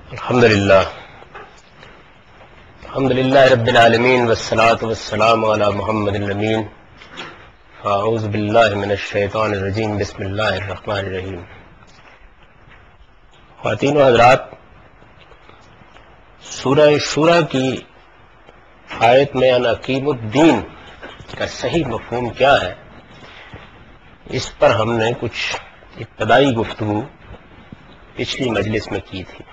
الحمد للہ رب العالمین والصلاة والسلام علی محمد الامین اعوذ باللہ من الشیطان الرجیم بسم اللہ الرحمن الرحیم. خواتین و حضرات، سورہ شورى کی آیت میں ان اقیم الدین کا صحیح مفہوم کیا ہے، اس پر ہم نے کچھ ابتدائی گفتگو پچھلی مجلس میں کی تھی.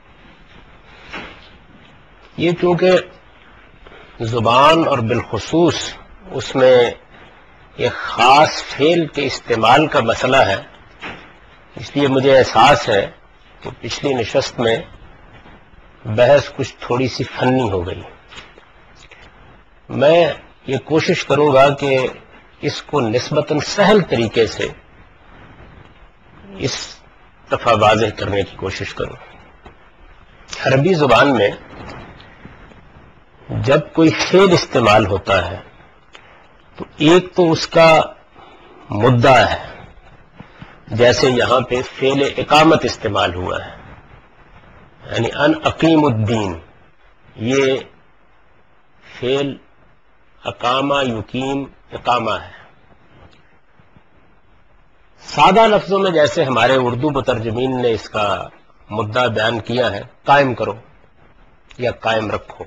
یہ چونکہ زبان اور بالخصوص اس میں ایک خاص فعل کے استعمال کا مسئلہ ہے، اس لیے مجھے احساس ہے کہ پچھلی نشست میں بحث کچھ تھوڑی سی فنی ہو گئی. میں یہ کوشش کروں گا کہ اس کو نسبتاً سہل طریقے سے اس دفعہ واضح کرنے کی کوشش کروں. عربی زبان میں جب کوئی فعل استعمال ہوتا ہے تو ایک تو اس کا مدعا ہے، جیسے یہاں پہ فعل اقامت استعمال ہوا ہے، یعنی ان اقیم الدین. یہ فعل اقامہ یقیم اقامہ ہے. سادہ لفظوں میں جیسے ہمارے اردو مترجمین نے اس کا مدعا بیان کیا ہے، قائم کرو یا قائم رکھو.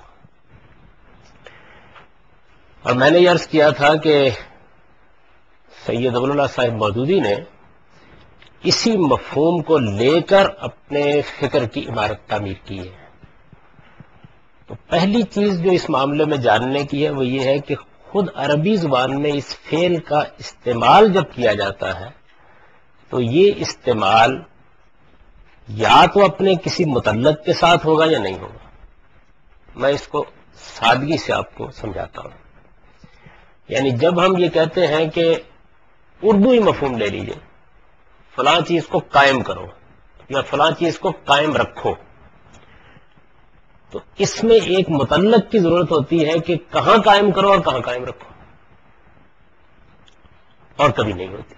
اور میں نے یہ عرض کیا تھا کہ سید ابوالعلا صاحب مودودی نے اسی مفہوم کو لے کر اپنے فکر کی عمارت تعمیر کی ہے. تو پہلی چیز جو اس معاملے میں جاننے کی ہے وہ یہ ہے کہ خود عربی زبان میں اس فعل کا استعمال جب کیا جاتا ہے تو یہ استعمال یا تو اپنے کسی متعلق کے ساتھ ہوگا یا نہیں ہوگا. میں اس کو سادگی سے آپ کو سمجھاتا ہوں. یعنی جب ہم یہ کہتے ہیں کہ اردو ہی مفہوم لے لیجئے، فلاں چیز کو قائم کرو یا فلاں چیز کو قائم رکھو، تو اس میں ایک متعلق کی ضرورت ہوتی ہے کہ کہاں قائم کرو اور کہاں قائم رکھو، اور کبھی نہیں ہوتی.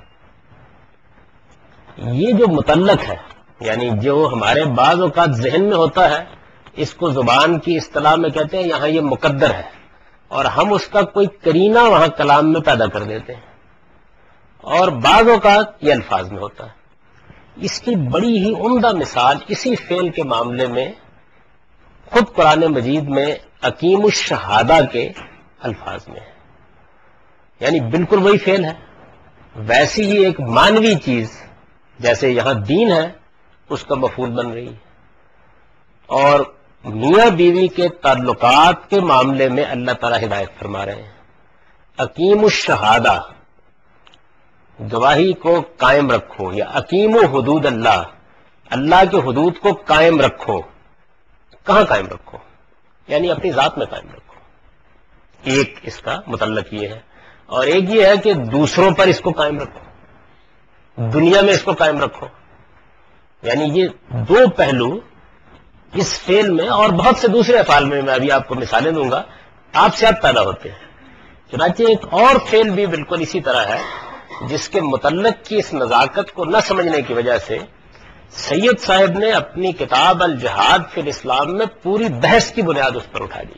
یہ جو متعلق ہے، یعنی جو ہمارے بعض اوقات ذہن میں ہوتا ہے، اس کو زبان کی اصطلاح میں کہتے ہیں یہاں یہ مقدر ہے، اور ہم اس کا کوئی کرینہ وہاں کلام میں پیدا کر دیتے ہیں، اور بعض اوقات یہ الفاظ میں ہوتا ہے. اس کی بڑی ہی عمدہ مثال اسی فعل کے معاملے میں خود قرآن مجید میں اقیم الشہادہ کے الفاظ میں ہے. یعنی بالکل وہی فعل ہے، ویسی ہی ایک مانوی چیز جیسے یہاں دین ہے اس کا مفعول بن رہی ہے. اور میاں بیوی کے تعلقات کے معاملے میں اللہ تعالیٰ ہدایت فرما رہے ہیں. اقیم الشہادہ، گواہی کو قائم رکھو، یا اقیم حدود اللہ، اللہ کے حدود کو قائم رکھو. کہاں قائم رکھو؟ یعنی اپنی ذات میں قائم رکھو. ایک اس کا متعلق یہ ہے، اور ایک یہ ہے کہ دوسروں پر اس کو قائم رکھو، دنیا میں اس کو قائم رکھو. یعنی یہ دو پہلو اس فعل میں اور بہت سے دوسرے افعال میں ابھی آپ کو مثالیں دوں گا، آپ سے آپ پیدا ہوتے ہیں. چنانچہ ایک اور فعل بھی بالکل اسی طرح ہے جس کے متعلق کی اس نزاکت کو نہ سمجھنے کی وجہ سے سید صاحب نے اپنی کتاب الجہاد فی الاسلام میں پوری بحث کی بنیاد اس پر اٹھا دی.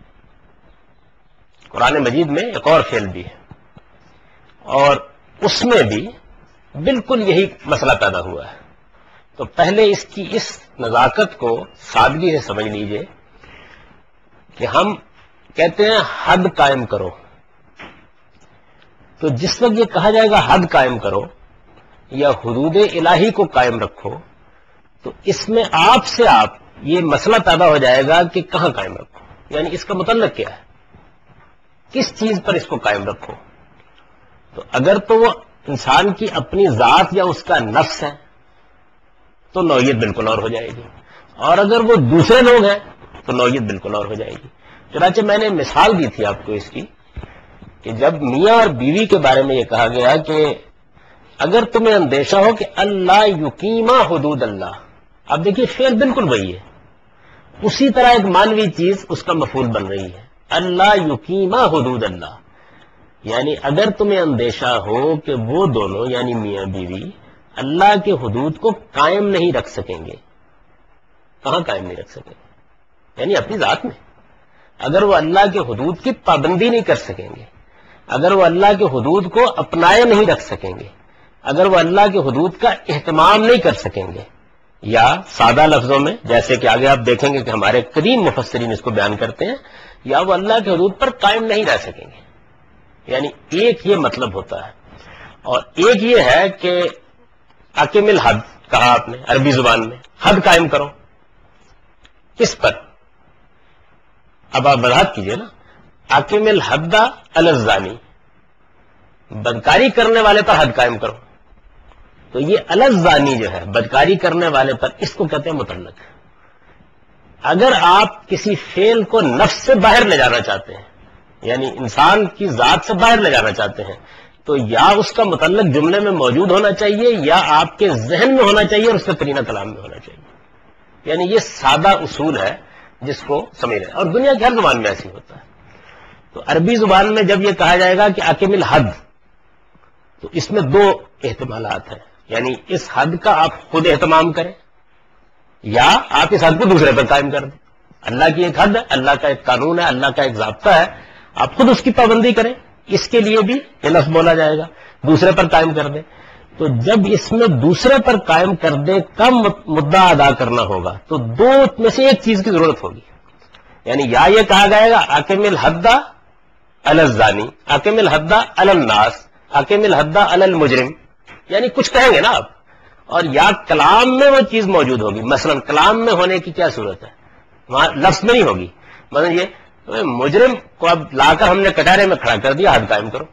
قرآن مجید میں ایک اور فعل بھی ہے اور اس میں بھی بالکل یہی مسئلہ پیدا ہوا ہے. تو پہلے اس کی اس نزاکت کو سادگی سے سمجھ لیجئے کہ ہم کہتے ہیں حد قائم کرو، تو جس وقت یہ کہا جائے گا حد قائم کرو یا حدود الہی کو قائم رکھو، تو اس میں آپ سے آپ یہ مسئلہ پیدا ہو جائے گا کہ کہاں قائم رکھو، یعنی اس کا متعلق کیا ہے، کس چیز پر اس کو قائم رکھو. تو اگر تو وہ انسان کی اپنی ذات یا اس کا نفس ہے تو نوعیت بالکل اور ہو جائے گی، اور اگر وہ دوسرے لوگ ہیں تو نوعیت بالکل اور ہو جائے گی. چنانچہ میں نے مثال دی تھی آپ کو اس کی کہ جب میاں اور بیوی کے بارے میں یہ کہا گیا کہ اگر تمہیں اندیشہ ہو کہ اللہ یقیمہ حدود اللہ، اب دیکھیے فعل بالکل وہی ہے، اسی طرح ایک مانوی چیز اس کا مفعول بن رہی ہے، اللہ یقیمہ حدود اللہ. یعنی اگر تمہیں اندیشہ ہو کہ وہ دونوں یعنی میاں بیوی اللہ کے حدود کو قائم نہیں رکھ سکیں گے، کہاں قائم نہیں رکھ سکیں گے؟ یعنی اپنی ذات میں اگر وہ اللہ کے حدود کی پابندی نہیں کر سکیں گے، اگر وہ اللہ کے حدود کو اپنائے نہیں رکھ سکیں گے، اگر وہ اللہ کے حدود کا اہتمام نہیں کر سکیں گے، یا سادہ لفظوں میں جیسے کہ آگے آپ دیکھیں گے کہ ہمارے قدیم مفسرین اس کو بیان کرتے ہیں، یا وہ اللہ کے حدود پر قائم نہیں رہ سکیں گے. یعنی ایک یہ مطلب ہوتا ہے، اور ایک یہ ہے کہ اقم الحد کہا آپ نے عربی زبان میں، حد قائم کرو اس پر. اب آپ وضاحت کیجئے نا، اقم الحد علی الزانی، بدکاری کرنے والے پر حد قائم کرو. تو یہ علی الزانی جو ہے بدکاری کرنے والے پر، اس کو کہتے ہیں متعلق. اگر آپ کسی فعل کو نفس سے باہر لے جانا چاہتے ہیں، یعنی انسان کی ذات سے باہر لے جانا چاہتے ہیں، تو یا اس کا متعلق جملے میں موجود ہونا چاہیے، یا آپ کے ذہن میں ہونا چاہیے، اور اس کا قرینہ کلام میں ہونا چاہیے. یعنی یہ سادہ اصول ہے جس کو سمجھ رہے ہیں، اور دنیا کی ہر زبان میں ایسی ہوتا ہے. تو عربی زبان میں جب یہ کہا جائے گا کہ اقم الحد، تو اس میں دو احتمالات ہیں. یعنی اس حد کا آپ خود اہتمام کریں، یا آپ اس حد کو دوسرے پر قائم کر دیں. اللہ کی ایک حد ہے، اللہ کا ایک قانون ہے، اللہ کا ایک ضابطہ ہے، آپ خود اس کی پابندی کریں. اس کے لیے بھی یہ لفظ بولا جائے گا، دوسرے پر قائم کر دیں. تو جب اس میں دوسرے پر قائم کر دیں کا مدعا ادا کرنا ہوگا، تو دو میں سے ایک چیز کی ضرورت ہوگی. یعنی یا یہ کہا جائے گا اقم الحد علی الزانی، اقم الحد علی الناس، اقم الحد علی المجرم، یعنی کچھ کہیں گے نا آپ، اور یا کلام میں وہ چیز موجود ہوگی. مثلا کلام میں ہونے کی کیا صورت ہے؟ وہاں لفظ میں نہیں ہوگی. مثلا یہ مجرم کو اب لا کر ہم نے کٹارے میں کھڑا کر دیا، حد قائم کرو.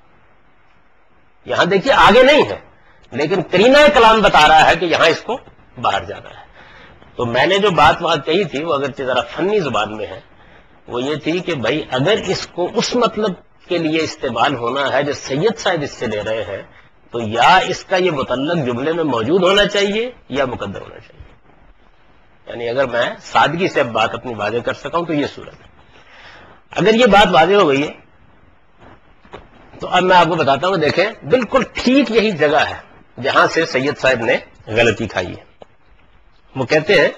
یہاں دیکھیے آگے نہیں ہے، لیکن قرینہ کلام بتا رہا ہے کہ یہاں اس کو باہر جانا ہے. تو میں نے جو بات وہاں کہی تھی وہ اگرچہ ذرا فنی زبان میں ہے، وہ یہ تھی کہ بھائی اگر اس کو اس مطلب کے لیے استعمال ہونا ہے جو سید صاحب اس سے لے رہے ہیں، تو یا اس کا یہ متعلق جملے میں موجود ہونا چاہیے یا مقدر ہونا چاہیے. یعنی اگر میں سادگی سے اب بات اپنی واضح کر سکا ہوں تو یہ صورت ہے. اگر یہ بات واضح ہو گئی ہے تو اب میں آپ کو بتاتا ہوں. دیکھیں بالکل ٹھیک یہی جگہ ہے جہاں سے سید صاحب نے غلطی کھائی ہے. وہ کہتے ہیں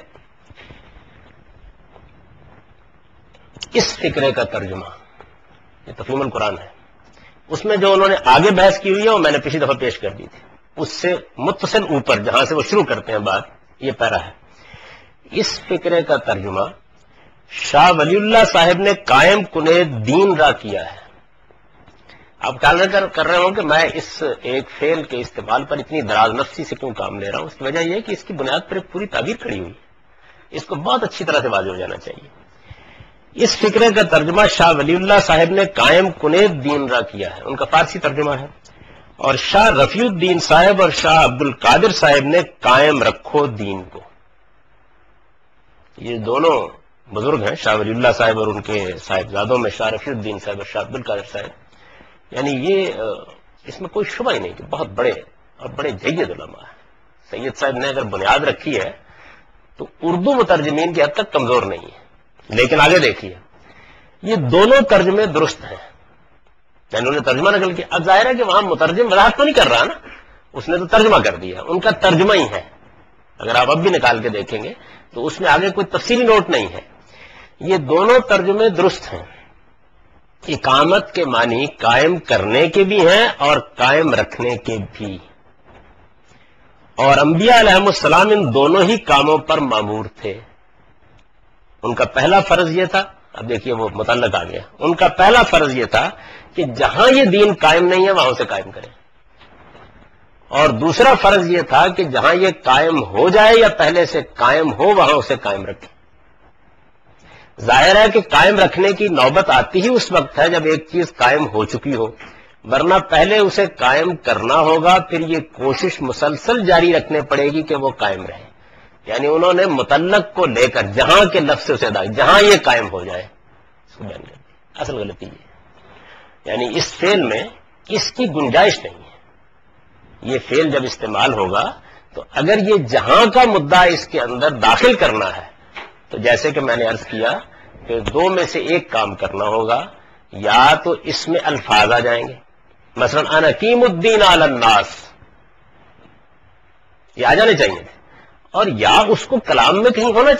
اس فقرے کا ترجمہ، یہ تفہیم القرآن ہے، اس میں جو انہوں نے آگے بحث کی ہوئی ہے وہ میں نے پچھلی دفعہ پیش کر دی تھی. اس سے متصل اوپر جہاں سے وہ شروع کرتے ہیں بات، یہ پیرا ہے. اس فقرے کا ترجمہ شاہ ولی اللہ صاحب نے قائم کنے دین را کیا ہے. آپ خیال کر رہے ہوں کہ میں اس ایک فعل کے استعمال پر اتنی دراز نفسی سے کیوں کام لے رہا ہوں. اس کی وجہ یہ ہے کہ اس کی بنیاد پر ایک پوری تعبیر کھڑی ہوئی ہے، اس کو بہت اچھی طرح سے واضح ہو جانا چاہیے. اس فقرے کا ترجمہ شاہ ولی اللہ صاحب نے قائم کنے دین را کیا ہے، ان کا فارسی ترجمہ ہے. اور شاہ رفیع الدین صاحب اور شاہ عبد القادر صاحب نے قائم رکھو دین کو. یہ دونوں بزرگ ہیں، شاہ ولی اللہ صاحب اور ان کے صاحبزادوں میں شاہ رفیع الدین صاحب اور شاہ عبد القادر صاحب. یعنی یہ اس میں کوئی شبہ ہی نہیں کہ بہت بڑے اور بڑے جید علماء ہیں. سید صاحب نے اگر بنیاد رکھی ہے تو اردو مترجمین کی حد تک کمزور نہیں ہے. لیکن آگے دیکھیے، یہ دونوں ترجمے درست ہیں. انہوں نے ترجمہ نقل کیا. اب ظاہر ہے کہ وہاں مترجم وضاحت تو نہیں کر رہا نا، اس نے تو ترجمہ کر دیا، ان کا ترجمہ ہی ہے. اگر آپ اب بھی نکال کے دیکھیں گے تو اس میں آگے کوئی تفصیلی نوٹ نہیں ہے. یہ دونوں ترجمے درست ہیں. اقامت کے معنی قائم کرنے کے بھی ہیں اور قائم رکھنے کے بھی. اور انبیاء علیہ السلام ان دونوں ہی کاموں پر مامور تھے. ان کا پہلا فرض یہ تھا، اب دیکھیے وہ متعلق آ گیا، ان کا پہلا فرض یہ تھا کہ جہاں یہ دین قائم نہیں ہے وہاں سے قائم کریں. اور دوسرا فرض یہ تھا کہ جہاں یہ قائم ہو جائے یا پہلے سے قائم ہو وہاں اسے قائم رکھیں. ظاہر ہے کہ قائم رکھنے کی نوبت آتی ہی اس وقت ہے جب ایک چیز قائم ہو چکی ہو، ورنہ پہلے اسے قائم کرنا ہوگا، پھر یہ کوشش مسلسل جاری رکھنے پڑے گی کہ وہ قائم رہے. یعنی انہوں نے متعلق کو لے کر جہاں کے لفظ سے اسے ادا، جہاں یہ قائم ہو جائے اس کو بیان کر دیا. اصل غلطی یہ، یعنی اس فعل میں اس کی گنجائش نہیں ہے. یہ فعل جب استعمال ہوگا تو اگر یہ جہاں کا مدعا اس کے اندر داخل کرنا ہے تو جیسے کہ میں نے عرض کیا کہ دو میں سے ایک کام کرنا ہوگا. یا تو اس میں الفاظ آ جائیں گے، مثلا انا اقیم الدین علی الناس، یہ آ جانے چاہیے تھے، اور یا اس کو کلام میں کہیں ہونا چاہیے.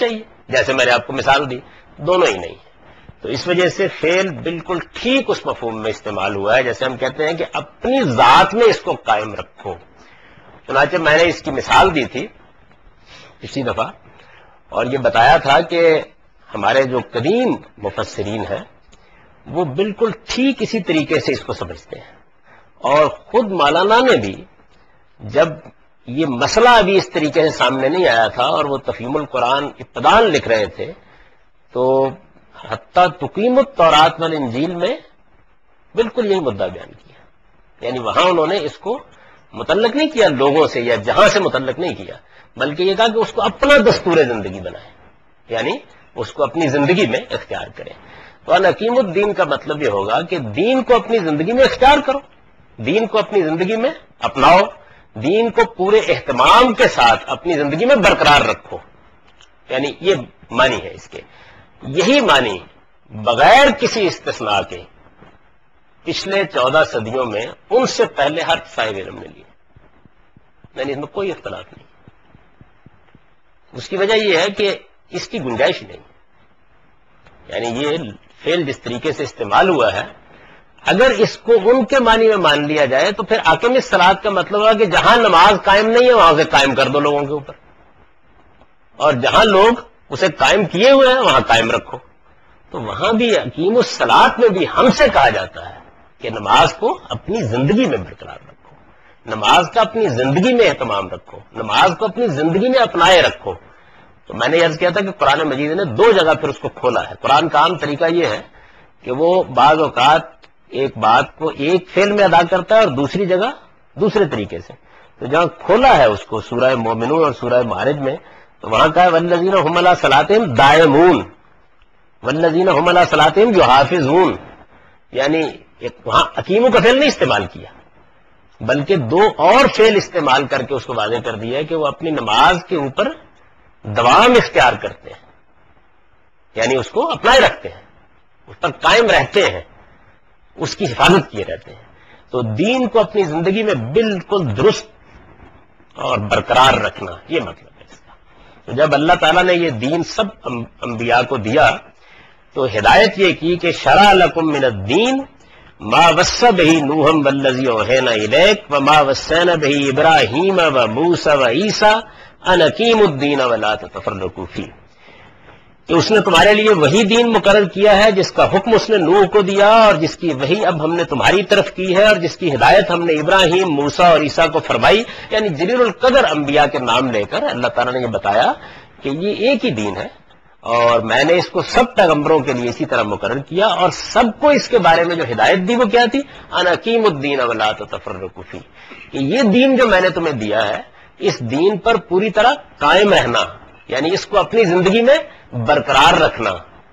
جیسے میں نے آپ کو مثال دی، دونوں ہی نہیں. تو اس وجہ سے فعل بالکل ٹھیک اس مفہوم میں استعمال ہوا ہے جیسے ہم کہتے ہیں کہ اپنی ذات میں اس کو قائم رکھو. چنانچہ میں نے اس کی مثال دی تھی پچھلی دفعہ اور یہ بتایا تھا کہ ہمارے جو قدیم مفسرین ہیں وہ بالکل ٹھیک اسی طریقے سے اس کو سمجھتے ہیں، اور خود مولانا نے بھی جب یہ مسئلہ ابھی اس طریقے سے سامنے نہیں آیا تھا اور وہ تفہیم القرآن ابتداً لکھ رہے تھے تو حتیٰ تقیم التورات والانجیل میں بالکل یہی مدعا بیان کیا. یعنی وہاں انہوں نے اس کو متعلق نہیں کیا لوگوں سے یا جہاں سے متعلق نہیں کیا، بلکہ یہ کہا کہ اس کو اپنا دستور زندگی بنائے، یعنی اس کو اپنی زندگی میں اختیار کریں. تو حکیم الدین کا مطلب یہ ہوگا کہ دین کو اپنی زندگی میں اختیار کرو، دین کو اپنی زندگی میں اپناؤ، دین کو پورے اہتمام کے ساتھ اپنی زندگی میں برقرار رکھو. یعنی یہ معنی ہے اس کے. یہی معنی بغیر کسی استثناء کے پچھلے 14 صدیوں میں ان سے پہلے ہر صاحب علم نے لیے، یعنی اس میں کوئی اختلاف نہیں. اس کی وجہ یہ ہے کہ اس کی گنجائش نہیں. یعنی یہ فعل جس طریقے سے استعمال ہوا ہے اگر اس کو ان کے معنی میں مان لیا جائے تو پھر اقیم الصلاۃ کا مطلب ہوگا کہ جہاں نماز قائم نہیں ہے وہاں سے قائم کر دو لوگوں کے اوپر، اور جہاں لوگ اسے قائم کیے ہوئے ہیں وہاں قائم رکھو. تو وہاں بھی اقیم الصلاۃ میں بھی ہم سے کہا جاتا ہے کہ نماز کو اپنی زندگی میں برقرار رکھو، نماز کا اپنی زندگی میں اہتمام رکھو، نماز کو اپنی زندگی میں اپنائے رکھو. تو میں نے عرض کیا تھا کہ قرآن مجید نے 2 جگہ پھر اس کو کھولا ہے. قرآن کا عام طریقہ یہ ہے کہ وہ بعض اوقات ایک بات کو ایک فعل میں ادا کرتا ہے اور دوسری جگہ دوسرے طریقے سے. تو جہاں کھولا ہے اس کو سورہ مومنون اور سورہ معارج میں تو وہاں کا ہے والذین هم علی صلاتہم دائمون، والذین هم علی صلاتہم یحافظون. یعنی وہاں حکیموں کا فعل نہیں استعمال کیا بلکہ 2 اور فعل استعمال کر کے اس کو واضح کر دیا ہے کہ وہ اپنی نماز کے اوپر دوام اختیار کرتے ہیں، یعنی اس کو اپنائے رکھتے ہیں، اس پر قائم رہتے ہیں، اس کی حفاظت کیے رہتے ہیں. تو دین کو اپنی زندگی میں بالکل درست اور برقرار رکھنا یہ مطلب ہے اس کا. تو جب اللہ تعالیٰ نے یہ دین سب انبیاء کو دیا تو ہدایت یہ کی کہ شرع لکم من الدین ما وصى به نوح والذی اوحینا الیک وما وصینا به ابراہیم وموسیٰ وعیسیٰ ان اقیموا الدین ولا تتفرقوا فیہ. کہ اس نے تمہارے لیے وہی دین مقرر کیا ہے جس کا حکم اس نے نوح کو دیا اور جس کی وہی اب ہم نے تمہاری طرف کی ہے اور جس کی ہدایت ہم نے ابراہیم، موسیٰ اور عیسیٰ کو فرمائی. یعنی جلیل القدر انبیاء کے نام لے کر اللہ تعالیٰ نے یہ بتایا کہ یہ ایک ہی دین ہے اور میں نے اس کو سب پیغمبروں کے لیے اسی طرح مقرر کیا اور سب کو اس کے بارے میں جو ہدایت دی وہ کیا تھی؟ ان اقیموا الدین ولا تتفرقوا فیہ. کہ یہ دین جو میں نے تمہیں دیا ہے اس دین پر پوری طرح قائم رہنا، یعنی اس کو اپنی زندگی میں برقرار رکھنا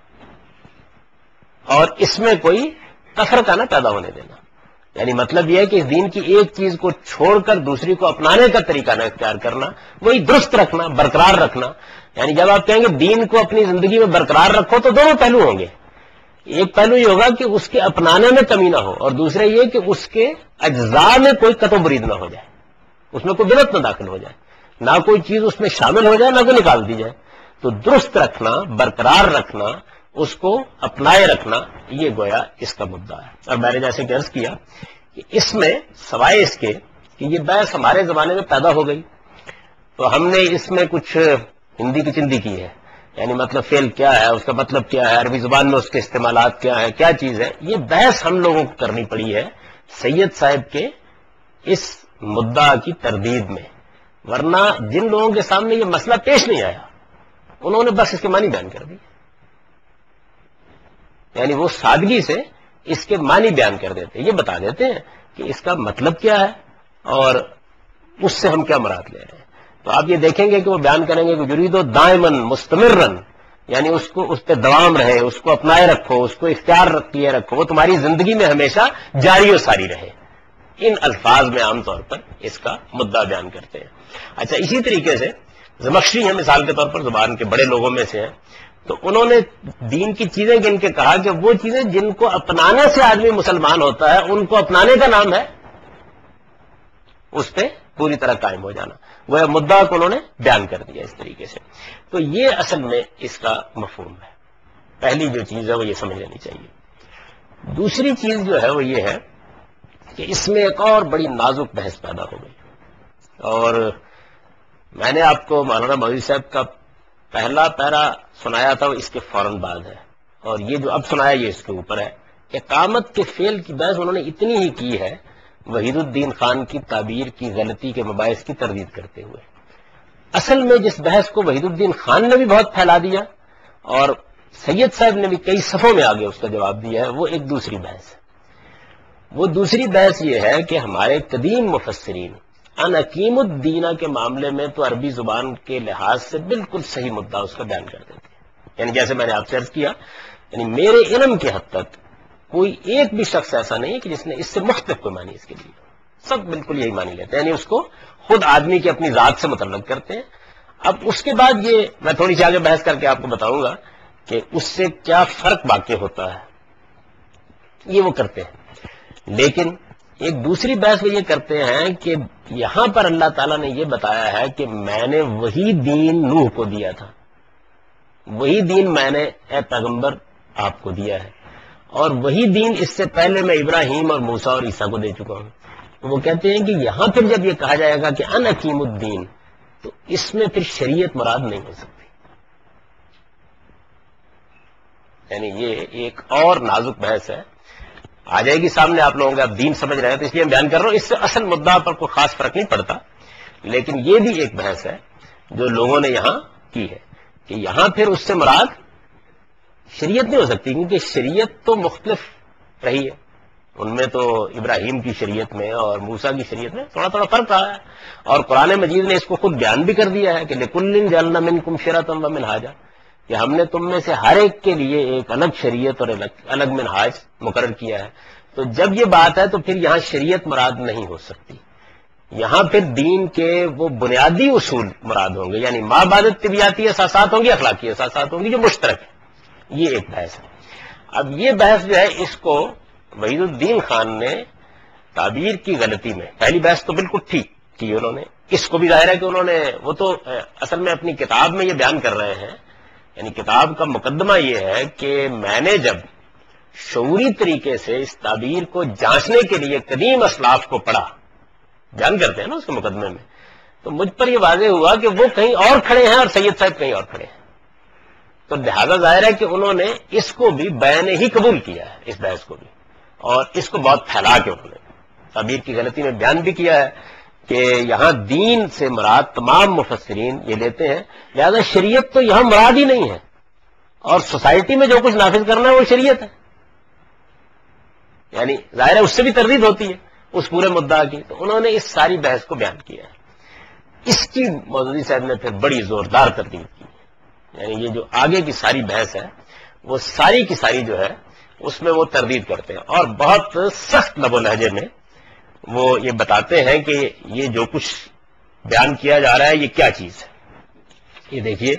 اور اس میں کوئی تفرقہ نہ پیدا ہونے دینا. یعنی مطلب یہ ہے کہ اس دین کی ایک چیز کو چھوڑ کر دوسری کو اپنانے کا طریقہ نہ اختیار کرنا، وہی درست رکھنا، برقرار رکھنا. یعنی جب آپ کہیں گے دین کو اپنی زندگی میں برقرار رکھو تو 2 پہلو ہوں گے. ایک پہلو یہ ہوگا کہ اس کے اپنانے میں کمی نہ ہو اور دوسرا یہ کہ اس کے اجزاء میں کوئی قطع و برید نہ ہو جائے، اس میں کوئی بدعت نہ داخل ہو جائے، نہ کوئی چیز اس میں شامل ہو جائے نہ کوئی نکال دی جائے. تو درست رکھنا، برقرار رکھنا، اس کو اپنائے رکھنا یہ گویا اس کا مدعا ہے. اور میں نے جیسے کہ عرض کیا کہ اس میں سوائے اس کے کہ یہ بحث ہمارے زمانے میں پیدا ہو گئی تو ہم نے اس میں کچھ ہندی کی چندی کی ہے. یعنی مطلب فعل کیا ہے، اس کا مطلب کیا ہے، عربی زبان میں اس کے استعمالات کیا ہے، کیا چیز ہے، یہ بحث ہم لوگوں کو کرنی پڑی ہے سید صاحب کے اس مدعا کی تردید میں. ورنہ جن لوگوں کے سامنے یہ مسئلہ پیش نہیں آیا انہوں نے بس اس کے معنی بیان کر دی. یعنی وہ سادگی سے اس کے معنی بیان کر دیتے ہیں، یہ بتا دیتے ہیں کہ اس کا مطلب کیا ہے اور اس سے ہم کیا مراد لے رہے ہیں. تو آپ یہ دیکھیں گے کہ وہ بیان کریں گے کہ یرید دائمن مستمرن، یعنی اس کو اس پہ دوام رہے، اس کو اپنائے رکھو، اس کو اختیار کیے رکھو، وہ تمہاری زندگی میں ہمیشہ جاری و ساری رہے. ان الفاظ میں عام طور پر اس کا مدعا بیان کرتے ہیں. اچھا، اسی طریقے سے زمخشری ہیں مثال کے طور پر، زبان کے بڑے لوگوں میں سے ہیں، تو انہوں نے دین کی چیزیں گن کے کہا کہ وہ چیزیں جن کو اپنانے سے آدمی مسلمان ہوتا ہے ان کو اپنانے کا نام ہے اس پہ پوری طرح قائم ہو جانا. وہ مدعا کو انہوں نے بیان کر دیا اس طریقے سے. تو یہ اصل میں اس کا مفہوم ہے. پہلی جو چیز ہے وہ یہ سمجھ لینی چاہیے. دوسری چیز جو ہے وہ یہ ہے کہ اس میں ایک اور بڑی نازک بحث پیدا ہو گئی، اور میں نے آپ کو مولانا مودودی صاحب کا پہلا پیرا سنایا تھا، وہ اس کے فوراً بعد ہے، اور یہ جو اب سنایا یہ اس کے اوپر ہے. اقامت کے فعل کی بحث انہوں نے اتنی ہی کی ہے وحید الدین خان کی تعبیر کی غلطی کے مباحث کی تردید کرتے ہوئے. اصل میں جس بحث کو وحید الدین خان نے بھی بہت پھیلا دیا اور سید صاحب نے بھی کئی صفوں میں آگے اس کا جواب دیا ہے، وہ ایک دوسری بحث ہے. وہ دوسری بحث یہ ہے کہ ہمارے قدیم مفسرین ان حکیم الدینہ کے معاملے میں تو عربی زبان کے لحاظ سے بالکل صحیح مدعا اس کا بیان کر دیتے ہیں. یعنی جیسے میں نے آپ سے عرض کیا، یعنی میرے علم کے حد تک کوئی ایک بھی شخص ایسا نہیں کہ جس نے اس سے مختلف کوئی معنی اس کے لیے، سب بالکل یہی معنی لیتے ہیں، یعنی اس کو خود آدمی کی اپنی ذات سے متعلق کرتے ہیں. اب اس کے بعد یہ میں تھوڑی سی آگے بحث کر کے آپ کو بتاؤں گا کہ اس سے کیا فرق واقع ہوتا ہے، یہ وہ کرتے ہیں. لیکن ایک دوسری بحث وہ یہ کرتے ہیں کہ یہاں پر اللہ تعالیٰ نے یہ بتایا ہے کہ میں نے وہی دین نوح کو دیا تھا، وہی دین میں نے اے پیغمبر آپ کو دیا ہے، اور وہی دین اس سے پہلے میں ابراہیم اور موسیٰ اور عیسیٰ کو دے چکا ہوں. وہ کہتے ہیں کہ یہاں پھر جب یہ کہا جائے گا کہ ان حکیم الدین، تو اس میں پھر شریعت مراد نہیں ہو سکتی. یعنی یہ ایک اور نازک بحث ہے، آ جائے گی سامنے آپ لوگوں کے. آپ دین سمجھ رہے ہیں تو اس لیے میں بیان کر رہا ہوں، اس سے اصل مدعا پر کوئی خاص فرق نہیں پڑتا، لیکن یہ بھی ایک بحث ہے جو لوگوں نے یہاں کی ہے کہ یہاں پھر اس سے مراد شریعت نہیں ہو سکتی، کیونکہ شریعت تو مختلف رہی ہے. ان میں تو ابراہیم کی شریعت میں اور موسیٰ کی شریعت میں تھوڑا تھوڑا فرق رہا ہے، اور قرآن مجید نے اس کو خود بیان بھی کر دیا ہے کہ لِكُلٍّ جَعَلْنَا مِنكُمْ شِرْعَةً وَمِنْهَاجًا، کہ ہم نے تم میں سے ہر ایک کے لیے ایک الگ شریعت اور الگ منہاج مقرر کیا ہے. تو جب یہ بات ہے تو پھر یہاں شریعت مراد نہیں ہو سکتی، یہاں پھر دین کے وہ بنیادی اصول مراد ہوں گے، یعنی ما بعد طبیعتی اساسات ہوں گی، اخلاقی اساسات ہوں گی جو مشترک ہے. یہ ایک بحث ہے. اب یہ بحث جو ہے اس کو وحید الدین خان نے تعبیر کی غلطی میں، پہلی بحث تو بالکل ٹھیک کی انہوں نے، اس کو بھی ظاہر ہے کہ انہوں نے وہ تو اصل میں اپنی کتاب میں یہ بیان کر رہے ہیں، یعنی کتاب کا مقدمہ یہ ہے کہ میں نے جب شعوری طریقے سے اس تعبیر کو جانچنے کے لیے قدیم اسلاف کو پڑھا، بیان کرتے ہیں نا اس کے مقدمے میں، تو مجھ پر یہ واضح ہوا کہ وہ کہیں اور کھڑے ہیں اور سید صاحب کہیں اور کھڑے ہیں. تو لہذا ظاہر ہے کہ انہوں نے اس کو بھی بیان ہی قبول کیا ہے، اس بحث کو بھی، اور اس کو بہت پھیلا کے انہوں نے تعبیر کی غلطی میں بیان بھی کیا ہے کہ یہاں دین سے مراد تمام مفسرین یہ لیتے ہیں، لہذا شریعت تو یہاں مراد ہی نہیں ہے، اور سوسائٹی میں جو کچھ نافذ کرنا ہے وہ شریعت ہے. یعنی ظاہر ہے اس سے بھی تردید ہوتی ہے اس پورے مدعا کی. تو انہوں نے اس ساری بحث کو بیان کیا ہے. اس کی مودودی صاحب نے پھر بڑی زوردار تردید کی، یعنی یہ جو آگے کی ساری بحث ہے وہ ساری کی ساری جو ہے اس میں وہ تردید کرتے ہیں، اور بہت سخت لب و لہجے میں وہ یہ بتاتے ہیں کہ یہ جو کچھ بیان کیا جا رہا ہے یہ کیا چیز ہے. یہ دیکھیے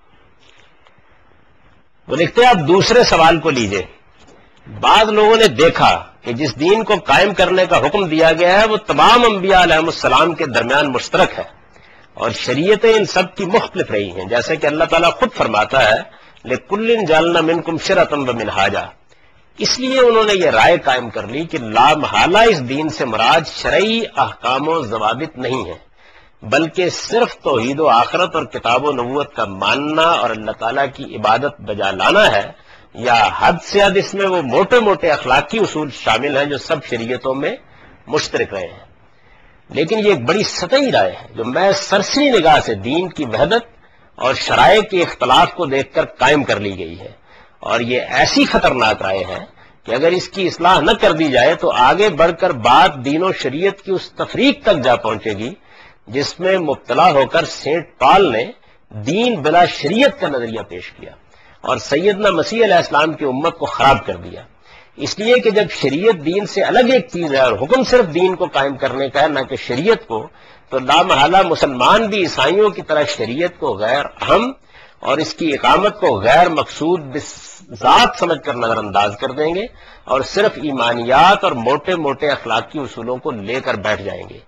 وہ لکھتے ہیں، آپ دوسرے سوال کو لیجئے. بعض لوگوں نے دیکھا کہ جس دین کو قائم کرنے کا حکم دیا گیا ہے وہ تمام انبیاء علیہ السلام کے درمیان مشترک ہے، اور شریعتیں ان سب کی مختلف رہی ہیں، جیسے کہ اللہ تعالیٰ خود فرماتا ہے لِكُلٍّ جَعَلْنَا مِنكُمْ شِرْعَةً وَمِنْهَاجًا. اس لیے انہوں نے یہ رائے قائم کر لی کہ لا محالہ اس دین سے مراد شرعی احکام و ضوابط نہیں ہے، بلکہ صرف توحید و آخرت اور کتاب و نبوت کا ماننا اور اللہ تعالیٰ کی عبادت بجا لانا ہے، یا حد سے حد اس میں وہ موٹے موٹے اخلاقی اصول شامل ہیں جو سب شریعتوں میں مشترک رہے ہیں. لیکن یہ ایک بڑی سطحی رائے ہے جو میں سرسری نگاہ سے دین کی وحدت اور شرائع کے اختلاف کو دیکھ کر قائم کر لی گئی ہے، اور یہ ایسی خطرناک رائے ہے کہ اگر اس کی اصلاح نہ کر دی جائے تو آگے بڑھ کر بات دین و شریعت کی اس تفریق تک جا پہنچے گی جس میں مبتلا ہو کر سینٹ پال نے دین بلا شریعت کا نظریہ پیش کیا اور سیدنا مسیح علیہ السلام کی امت کو خراب کر دیا. اس لیے کہ جب شریعت دین سے الگ ایک چیز ہے اور حکم صرف دین کو قائم کرنے کا ہے نہ کہ شریعت کو، تو لامحالہ مسلمان بھی عیسائیوں کی طرح شریعت کو غیر اہم اور اس کی اقامت کو غیر مقصود ذات سمجھ کر نظر انداز کر دیں گے، اور صرف ایمانیات اور موٹے موٹے اخلاقی اصولوں کو لے کر بیٹھ جائیں گے.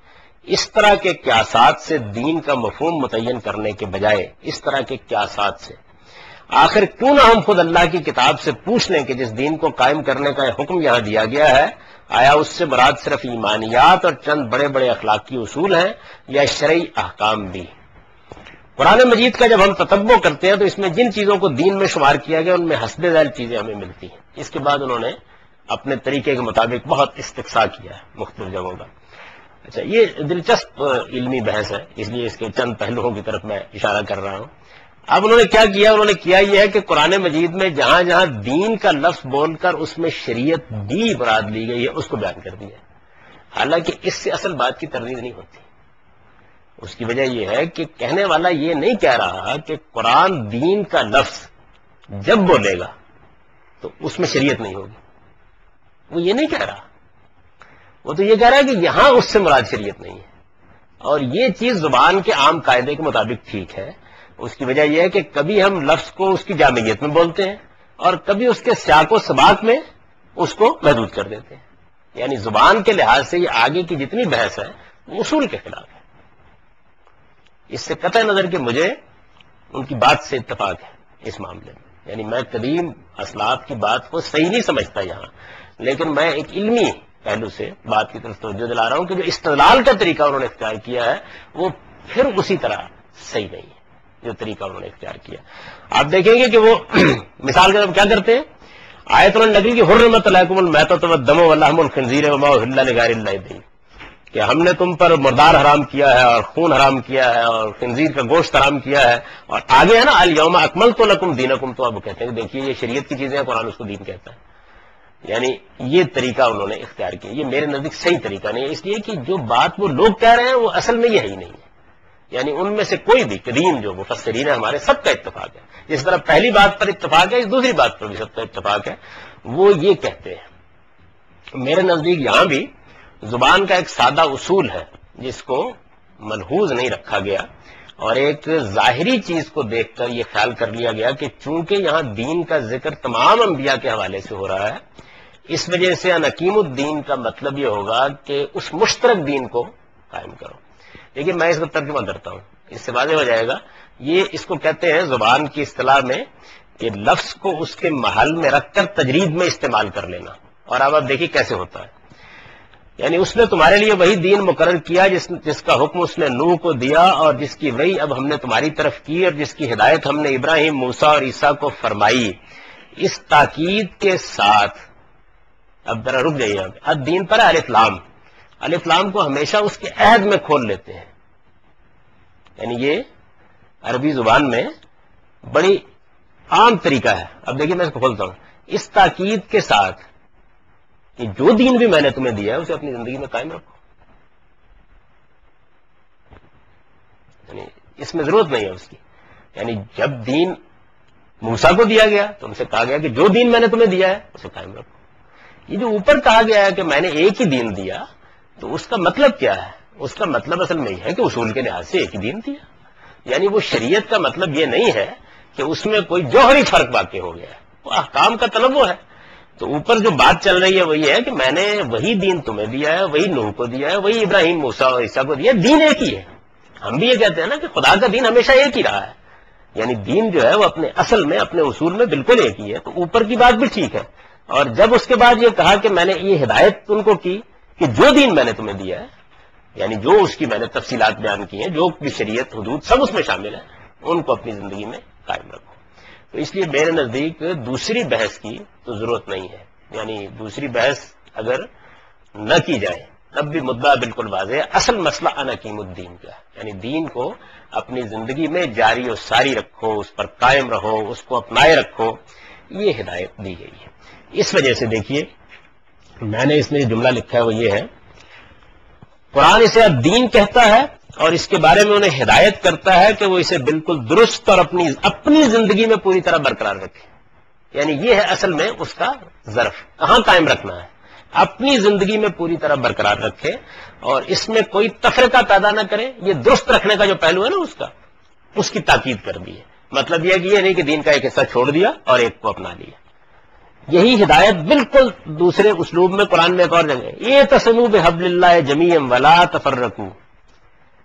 اس طرح کے قیاسات سے دین کا مفہوم متعین کرنے کے بجائے اس طرح کے قیاسات سے آخر کیوں نہ ہم خود اللہ کی کتاب سے پوچھ لیں کہ جس دین کو قائم کرنے کا حکم یہاں دیا گیا ہے آیا اس سے مراد صرف ایمانیات اور چند بڑے بڑے اخلاقی اصول ہیں یا شرعی احکام بھی؟ قرآن مجید کا جب ہم تتبع کرتے ہیں تو اس میں جن چیزوں کو دین میں شمار کیا گیا ان میں حسب ذیل چیزیں ہمیں ملتی ہیں. اس کے بعد انہوں نے اپنے طریقے کے مطابق بہت استقصاء کیا ہے مختلف جگہوں کا. اچھا، یہ دلچسپ علمی بحث ہے، اس لیے اس کے چند پہلوؤں کی طرف میں اشارہ کر رہا ہوں. اب انہوں نے کیا کیا؟ انہوں نے کیا یہ ہے کہ قرآن مجید میں جہاں جہاں دین کا لفظ بول کر اس میں شریعت بھی مراد لی گئی ہے اس کو بیان کر دیا. حالانکہ اس سے اصل بات کی تردید نہیں ہوتی. اس کی وجہ یہ ہے کہ کہنے والا یہ نہیں کہہ رہا کہ قرآن دین کا لفظ جب بولے گا تو اس میں شریعت نہیں ہوگی. وہ یہ نہیں کہہ رہا. وہ تو یہ کہہ رہا ہے کہ یہاں اس سے مراد شریعت نہیں ہے. اور یہ چیز زبان کے عام قاعدے کے مطابق ٹھیک ہے. اس کی وجہ یہ ہے کہ کبھی ہم لفظ کو اس کی جامعیت میں بولتے ہیں اور کبھی اس کے سیاق و سباق میں اس کو محدود کر دیتے ہیں. یعنی زبان کے لحاظ سے یہ آگے کی جتنی بحث ہے وہ اصول کے خلاف ہے. اس سے قطع نظر کہ مجھے ان کی بات سے اتفاق ہے اس معاملے میں. یعنی میں قدیم اسلاف کی بات کو صحیح نہیں سمجھتا یہاں، لیکن میں ایک علمی پہلو سے بات کی طرف توجہ دلا رہا ہوں کہ جو استدلال کا طریقہ انہوں نے اختیار کیا ہے وہ پھر اسی طرح صحیح نہیں ہے جو طریقہ انہوں نے اختیار کیا. آپ دیکھیں گے کہ وہ مثال کے طور کیا کرتے ہیں. آیت النبی کی حرمت علیکم المیتۃ والدم ولحم الخنزیر وما اہل لغیر اللہ بہ، کہ ہم نے تم پر مردار حرام کیا ہے اور خون حرام کیا ہے اور خنزیر کا گوشت حرام کیا ہے. اور آگے ہے نا الیوم اکملت لکم دینکم، تو اب کہتے ہیں کہ دیکھیے یہ شریعت کی چیزیں ہیں، قرآن اس کو دین کہتا ہے. یعنی یہ طریقہ انہوں نے اختیار کیا. یہ میرے نزدیک صحیح طریقہ نہیں ہے، اس لیے کہ جو بات وہ لوگ کہہ رہے ہیں وہ اصل میں یہ ہے ہی نہیں ہے. یعنی ان میں سے کوئی بھی قدیم جو مفسرین ہیں ہمارے سب کا اتفاق ہے. جس طرح پہلی بات پر اتفاق ہے اس دوسری بات پر بھی سب کا اتفاق ہے. وہ یہ کہتے ہیں میرے نزدیک یہاں بھی زبان کا ایک سادہ اصول ہے جس کو ملحوظ نہیں رکھا گیا اور ایک ظاہری چیز کو دیکھ کر یہ خیال کر لیا گیا کہ چونکہ یہاں دین کا ذکر تمام انبیاء کے حوالے سے ہو رہا ہے اس وجہ سے انقیم الدین کا مطلب یہ ہوگا کہ اس مشترک دین کو قائم کرو. لیکن میں اس کو ترجمہ کرتا ہوں، اس سے واضح ہو جائے گا. یہ اس کو کہتے ہیں زبان کی اصطلاح میں کہ لفظ کو اس کے محل میں رکھ کر تجرید میں استعمال کر لینا. اور اب آپ دیکھیے کیسے ہوتا ہے. یعنی اس نے تمہارے لیے وہی دین مقرر کیا جس کا حکم اس نے نوح کو دیا اور جس کی وحی اب ہم نے تمہاری طرف کی اور جس کی ہدایت ہم نے ابراہیم، موسیٰ اور عیسیٰ کو فرمائی. اس تاکید کے ساتھ اب ذرا رک جائیے. اب دین پر الف لام، الف لام کو ہمیشہ اس کے عہد میں کھول لیتے ہیں. یعنی یہ عربی زبان میں بڑی عام طریقہ ہے. اب دیکھیے میں اس کو کھولتا ہوں. اس تاکید کے ساتھ کہ جو دین بھی میں نے تمہیں دیا ہے اسے اپنی زندگی میں قائم رکھو. یعنی اس میں ضرورت نہیں ہے اس کی. یعنی جب دین موسیٰ کو دیا گیا تو ان سے کہا گیا کہ جو دین میں نے تمہیں دیا ہے اسے قائم رکھو. یہ جو اوپر کہا گیا ہے کہ میں نے ایک ہی دین دیا تو اس کا مطلب کیا ہے؟ اس کا مطلب اصل میں یہ ہے کہ اصول کے لحاظ سے ایک ہی دین دیا. یعنی وہ شریعت کا مطلب یہ نہیں ہے کہ اس میں کوئی جوہری فرق واقع ہو گیا ہے، وہ احکام کا تنوع ہے. تو اوپر جو بات چل رہی ہے وہ یہ ہے کہ میں نے وہی دین تمہیں دیا ہے، وہی نوح کو دیا ہے، وہی ابراہیم، موسیٰ اور عیسیٰ کو دیا ہے. دین ایک ہی ہے. ہم بھی یہ کہتے ہیں نا کہ خدا کا دین ہمیشہ ایک ہی رہا ہے. یعنی دین جو ہے وہ اپنے اصل میں اپنے اصول میں بالکل ایک ہی ہے. تو اوپر کی بات بھی ٹھیک ہے. اور جب اس کے بعد یہ کہا کہ میں نے یہ ہدایت ان کو کی کہ جو دین میں نے تمہیں دیا ہے، یعنی جو اس کی میں نے تفصیلات بیان کی ہیں، جو بھی شریعت حدود سب اس میں شامل ہیں، ان کو اپنی زندگی میں قائم رکھو. تو اس لیے میرے نزدیک دوسری بحث کی تو ضرورت نہیں ہے. یعنی دوسری بحث اگر نہ کی جائے تب بھی مدعا بالکل واضح ہے. اصل مسئلہ انقیم الدین کا ہے. یعنی دین کو اپنی زندگی میں جاری و ساری رکھو، اس پر قائم رہو، اس کو اپنائے رکھو. یہ ہدایت دی گئی ہے. اس وجہ سے دیکھیے میں نے اس میں جو جملہ لکھا ہے وہ یہ ہے، قرآن اسے اب دین کہتا ہے اور اس کے بارے میں انہیں ہدایت کرتا ہے کہ وہ اسے بالکل درست اور اپنی زندگی میں پوری طرح برقرار رکھے. یعنی یہ ہے اصل میں اس کا ظرف، کہاں قائم رکھنا ہے. اپنی زندگی میں پوری طرح برقرار رکھے اور اس میں کوئی تفرقہ پیدا نہ کرے. یہ درست رکھنے کا جو پہلو ہے نا اس کی تاکید کر دی ہے. مطلب یہ ہے کہ یہ نہیں کہ دین کا ایک حصہ چھوڑ دیا اور ایک کو اپنا لیا. یہی ہدایت بالکل دوسرے اسلوب میں قرآن میں ایک اور جگہ، یہ تصموا بحبل اللہ جمیعا ولا تفرقوا،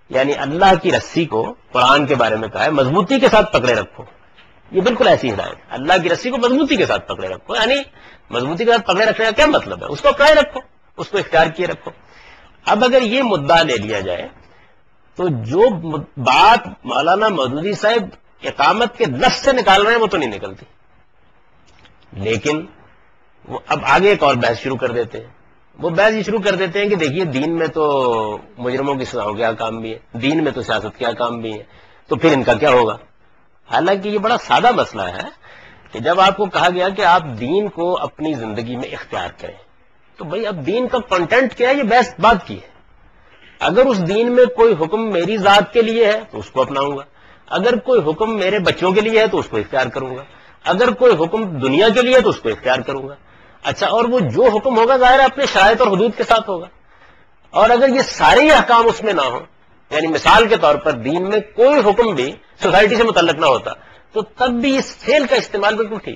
یعنی اللہ کی رسی کو قرآن کے بارے میں کہا ہے مضبوطی کے ساتھ پکڑے رکھو، یہ بالکل ایسی ہدایت ہے، اللہ کی رسی کو مضبوطی کے ساتھ پکڑے رکھو، یعنی مضبوطی کے ساتھ پکڑے رکھنے کا کیا مطلب ہے؟ اس کو اپنائے رکھو، اس کو اختیار کیے رکھو۔ اب اگر یہ مدعا لے لیا جائے تو جو بات مولانا مودودی صاحب اقامت کے لفظ سے نکال رہے ہیں وہ تو نہیں نکلتی، لیکن وہ اب آگے ایک اور بحث شروع کر دیتے ہیں۔ وہ بحث یہ شروع کر دیتے ہیں کہ دیکھیے دین میں تو مجرموں کی سزاؤں کے احکام بھی ہے، دین میں تو سیاست کے احکام بھی ہیں، تو پھر ان کا کیا ہوگا؟ حالانکہ یہ بڑا سادہ مسئلہ ہے کہ جب آپ کو کہا گیا کہ آپ دین کو اپنی زندگی میں اختیار کریں تو بھئی اب دین کا کنٹینٹ کیا ہے، یہ بحث بات کی ہے۔ اگر اس دین میں کوئی حکم میری ذات کے لیے ہے تو اس کو اپناؤں گا، اگر کوئی حکم میرے بچوں کے لیے ہے تو اس کو اختیار کروں گا، اگر کوئی حکم دنیا کے لیے ہے تو اس کو اختیار کروں گا۔ اچھا، اور وہ جو حکم ہوگا ظاہر ہے اپنے شرائط اور حدود کے ساتھ ہوگا، اور اگر یہ سارے ہی احکام اس میں نہ ہوں، یعنی مثال کے طور پر دین میں کوئی حکم بھی سوسائٹی سے متعلق نہ ہوتا تو تب بھی اس فعل کا استعمال بالکل ٹھیک،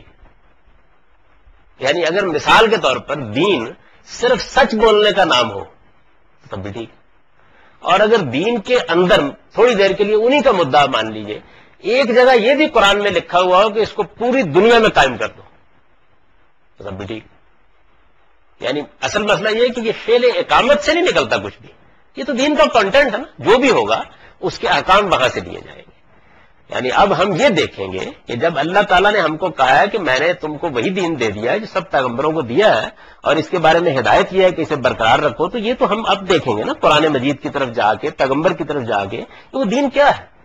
یعنی اگر مثال کے طور پر دین صرف سچ بولنے کا نام ہو تب بھی ٹھیک، اور اگر دین کے اندر تھوڑی دیر کے لیے انہی کا مدعا مان لیجئے ایک جگہ یہ بھی قرآن میں لکھا ہوا ہو کہ اس کو پوری دنیا میں قائم کر دو تو تب بھی ٹھیک۔ یعنی اصل مسئلہ یہ ہے کہ یہ فعل اقامت سے نہیں نکلتا کچھ بھی، یہ تو دین کا کنٹینٹ ہے نا، جو بھی ہوگا اس کے احکام وہاں سے لیے جائیں گے۔ یعنی اب ہم یہ دیکھیں گے کہ جب اللہ تعالیٰ نے ہم کو کہا ہے کہ میں نے تم کو وہی دین دے دیا ہے جو سب پیغمبروں کو دیا ہے اور اس کے بارے میں ہدایت یہ ہے کہ اسے برقرار رکھو، تو یہ تو ہم اب دیکھیں گے نا قرآن مجید کی طرف جا کے، پیغمبر کی طرف جا کے کہ وہ دین کیا ہے۔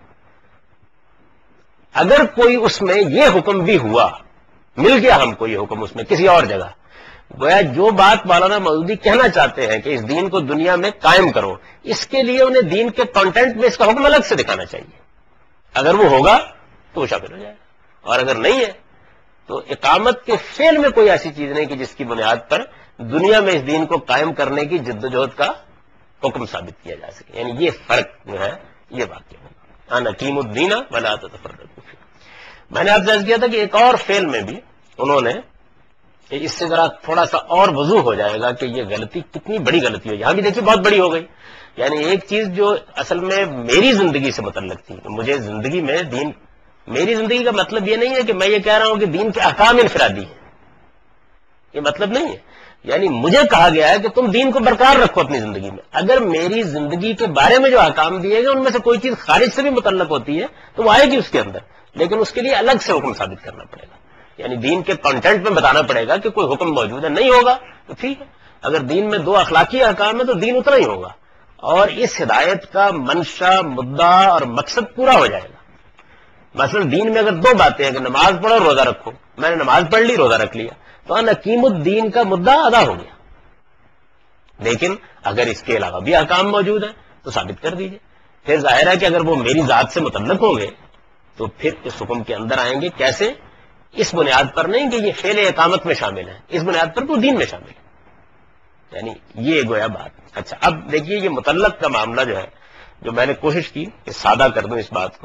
اگر کوئی اس میں یہ حکم بھی ہوا، مل گیا ہم کو یہ حکم اس میں کسی اور جگہ، گویا جو بات مولانا مودودی کہنا چاہتے ہیں کہ اس دین کو دنیا میں قائم کرو، اس کے لیے انہیں دین کے کنٹینٹ میں اس کا حکم الگ سے دکھانا چاہیے۔ اگر وہ ہوگا تو وہ شامل ہو جائے گا، اور اگر نہیں ہے تو اقامت کے فعل میں کوئی ایسی چیز نہیں کہ جس کی بنیاد پر دنیا میں اس دین کو قائم کرنے کی جدوجہد کا حکم ثابت کیا جا سکے۔ یعنی یہ فرق جو ہے یہ واقع ہوگا، ان اقیم الدین ولا تتفرقوا فیہ۔ میں نے آپ سے عرض کیا تھا کہ ایک اور فعل میں بھی انہوں نے، اس سے ذرا تھوڑا سا اور وضوح ہو جائے گا کہ یہ غلطی کتنی بڑی غلطی ہے، یہاں بھی دیکھیے بہت بڑی ہو گئی۔ یعنی ایک چیز جو اصل میں میری زندگی سے متعلق تھی، مجھے زندگی میں دین، میری زندگی کا مطلب یہ نہیں ہے کہ میں یہ کہہ رہا ہوں کہ دین کے احکام انفرادی ہیں، یہ مطلب نہیں ہے۔ یعنی مجھے کہا گیا ہے کہ تم دین کو برقرار رکھو اپنی زندگی میں، اگر میری زندگی کے بارے میں جو احکام دیے گئے ان میں سے کوئی چیز خارج سے بھی متعلق ہوتی ہے تو وہ آئے گی اس کے اندر، لیکن اس کے لیے الگ سے حکم ثابت کرنا پڑے گا، یعنی دین کے کنٹینٹ میں بتانا پڑے گا کہ کوئی حکم موجود ہے، نہیں ہوگا تو ٹھیک ہے۔ اگر دین میں دو اخلاقی احکام ہے تو دین اتنا ہی ہوگا، اور اس ہدایت کا منشا، مدعا اور مقصد پورا ہو جائے گا۔ مثلا دین میں اگر دو باتیں ہیں کہ نماز پڑھو اور روزہ رکھو، میں نے نماز پڑھ لی، روزہ رکھ لیا، تو ان اقیم الدین کا مدعا ادا ہو گیا، لیکن اگر اس کے علاوہ بھی احکام موجود ہیں تو ثابت کر دیجئے۔ پھر ظاہر ہے کہ اگر وہ میری ذات سے متعلق ہوں گے تو پھر اس حکم کے اندر آئیں گے، کیسے؟ اس بنیاد پر نہیں کہ یہ فعل اقامت میں شامل ہے، اس بنیاد پر تو دین میں شامل ہے، یعنی یہ گویا بات۔ اچھا، اب دیکھیے یہ متعلق کا معاملہ جو ہے، جو میں نے کوشش کی کہ سادہ کر دوں اس بات کو،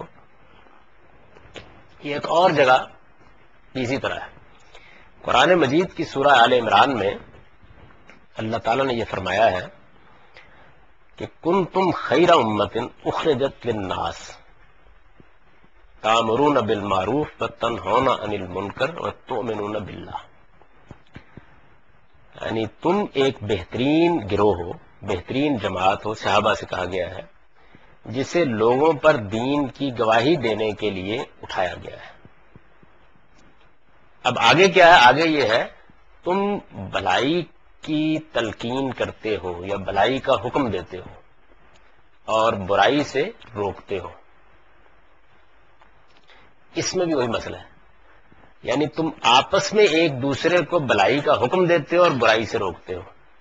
یہ ایک اور جگہ اسی طرح ہے۔ قرآن مجید کی سورہ آل عمران میں اللہ تعالیٰ نے یہ فرمایا ہے کہ کنتم خیر امۃ اخرجت للناس تأمرون بالمعروف وتنہون عن المنکر وتؤمنون باللہ، یعنی تم ایک بہترین گروہ ہو، بہترین جماعت ہو، صحابہ سے کہا گیا ہے، جسے لوگوں پر دین کی گواہی دینے کے لیے اٹھایا گیا ہے۔ اب آگے کیا ہے؟ آگے یہ ہے تم بھلائی کی تلقین کرتے ہو یا بھلائی کا حکم دیتے ہو اور برائی سے روکتے ہو۔ اس میں بھی وہی مسئلہ ہے، یعنی تم آپس میں ایک دوسرے کو بھلائی کا حکم دیتے ہو اور برائی سے روکتے ہو،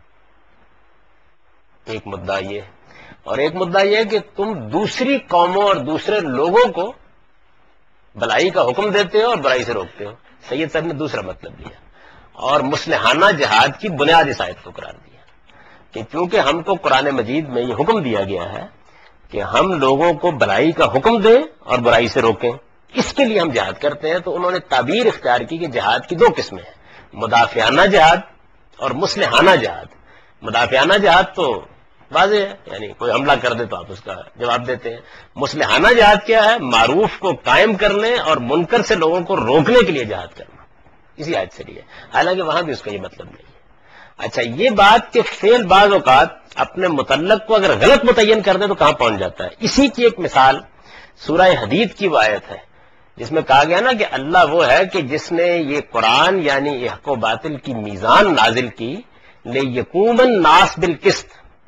ایک مدعا یہ ہے، اور ایک مدعا یہ ہے کہ تم دوسری قوموں اور دوسرے لوگوں کو بھلائی کا حکم دیتے ہو اور برائی سے روکتے ہو۔ سید صاحب نے دوسرا مطلب لیا اور مصلحانہ جہاد کی بنیاد اس آیت کو قرار دیا کہ چونکہ ہم کو قرآن مجید میں یہ حکم دیا گیا ہے کہ ہم لوگوں کو بھلائی کا حکم دیں اور برائی سے روکیں، اس کے لیے ہم جہاد کرتے ہیں، تو انہوں نے تعبیر اختیار کی کہ جہاد کی دو قسمیں ہیں، مدافعانہ جہاد اور مصلحانہ جہاد۔ مدافعانہ جہاد تو واضح ہے، یعنی کوئی حملہ کر دے تو آپ اس کا جواب دیتے ہیں۔ مصلحانہ جہاد کیا ہے؟ معروف کو قائم کرنے اور منکر سے لوگوں کو روکنے کے لیے جہاد کرنا، اسی آیت سے لیے، حالانکہ وہاں بھی اس کا یہ مطلب نہیں ہے۔ اچھا، یہ بات کہ فعل بعض اوقات اپنے متعلق کو اگر غلط متعین کر دے تو کہاں پہنچ جاتا ہے، اسی کی ایک مثال سورہ حدید کی وہ آیت ہے جس میں کہا گیا نا کہ اللہ وہ ہے کہ جس نے یہ قرآن یعنی حق و باطل کی میزان نازل کی لیقوم الناس بالقسط۔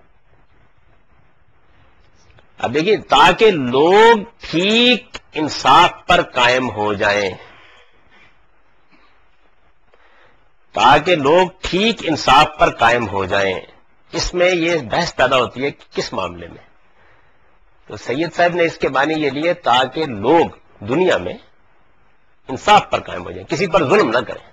اب دیکھیے، تاکہ لوگ ٹھیک انصاف پر قائم ہو جائیں، تاکہ لوگ ٹھیک انصاف پر قائم ہو جائیں۔ اس میں یہ بحث پیدا ہوتی ہے کہ کس معاملے میں؟ تو سید صاحب نے اس کے معنی یہ لیے تاکہ لوگ دنیا میں انصاف پر قائم ہو جائیں، کسی پر ظلم نہ کریں۔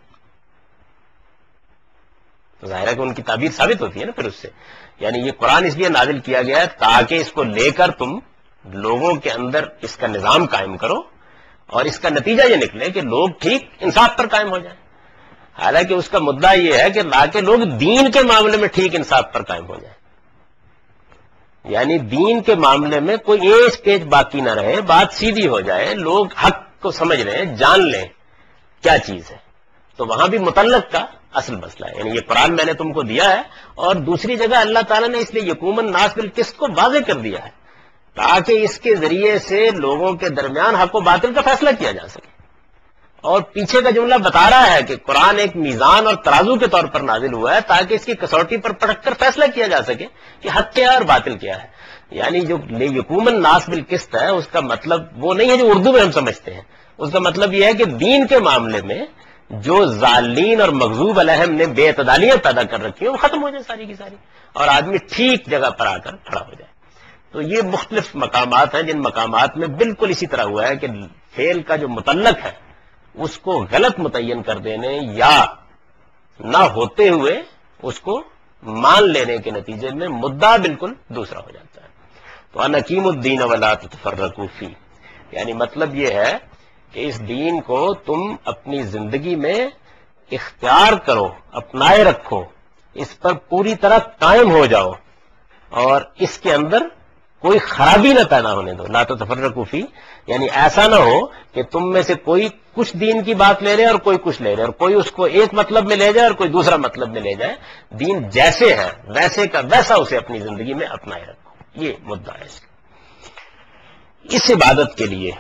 تو ظاہر ہے کہ ان کی تعبیر ثابت ہوتی ہے نا پھر اس سے، یعنی یہ قرآن اس لیے نازل کیا گیا ہے تاکہ اس کو لے کر تم لوگوں کے اندر اس کا نظام قائم کرو اور اس کا نتیجہ یہ نکلے کہ لوگ ٹھیک انصاف پر قائم ہو جائیں۔ حالانکہ اس کا مدعا یہ ہے کہ تاکہ لوگ دین کے معاملے میں ٹھیک انصاف پر قائم ہو جائیں، یعنی دین کے معاملے میں کوئی ایچ پیچ باقی نہ رہے، بات سیدھی ہو جائے، لوگ حق کو سمجھ لیں، جان لیں کیا چیز ہے۔ تو وہاں بھی متعلق کا اصل مسئلہ ہے، یعنی یہ قرآن میں نے تم کو دیا ہے، اور دوسری جگہ اللہ تعالیٰ نے اس لیے یقوم الناس بالقسط کو واضح کر دیا ہے تاکہ اس کے ذریعے سے لوگوں کے درمیان حق و باطل کا فیصلہ کیا جا سکے۔ اور پیچھے کا جملہ بتا رہا ہے کہ قرآن ایک میزان اور ترازو کے طور پر نازل ہوا ہے تاکہ اس کی کسوٹی پر پرکھ کر فیصلہ کیا جا سکے کہ حق کیا ہے اور باطل کیا ہے۔ یعنی جو یقوم الناس بالقسط ہے اس کا مطلب وہ نہیں ہے جو اردو میں ہم سمجھتے ہیں، اس کا مطلب یہ ہے کہ دین کے معاملے میں جو ظالمین اور مغضوب علیہم نے بے اعتدالیاں پیدا کر رکھی ہیں وہ ختم ہو جائے ساری کی ساری، اور آدمی ٹھیک جگہ پر آ کر کھڑا ہو جائے۔ تو یہ مختلف مقامات ہیں جن مقامات میں بالکل اسی طرح ہوا ہے کہ فعل کا جو متعلق ہے اس کو غلط متعین کر دینے یا نہ ہوتے ہوئے اس کو مان لینے کے نتیجے میں مدعا بالکل دوسرا ہو جاتا ہے۔ تو انقیم الدین ولا تتفرقوا فیہ، یعنی مطلب یہ ہے کہ اس دین کو تم اپنی زندگی میں اختیار کرو، اپنائے رکھو، اس پر پوری طرح قائم ہو جاؤ اور اس کے اندر کوئی خرابی نہ پیدا ہونے دو۔ لا تتفرقوا فیہ یعنی ایسا نہ ہو کہ تم میں سے کوئی کچھ دین کی بات لے لے اور کوئی کچھ لے لے، اور کوئی اس کو ایک مطلب میں لے جائے اور کوئی دوسرا مطلب میں لے جائے۔ دین جیسے ہے ویسے کا ویسا اسے اپنی زندگی میں اپنائے رکھو، یہ مدعا ہے اس عبادت کے لیے۔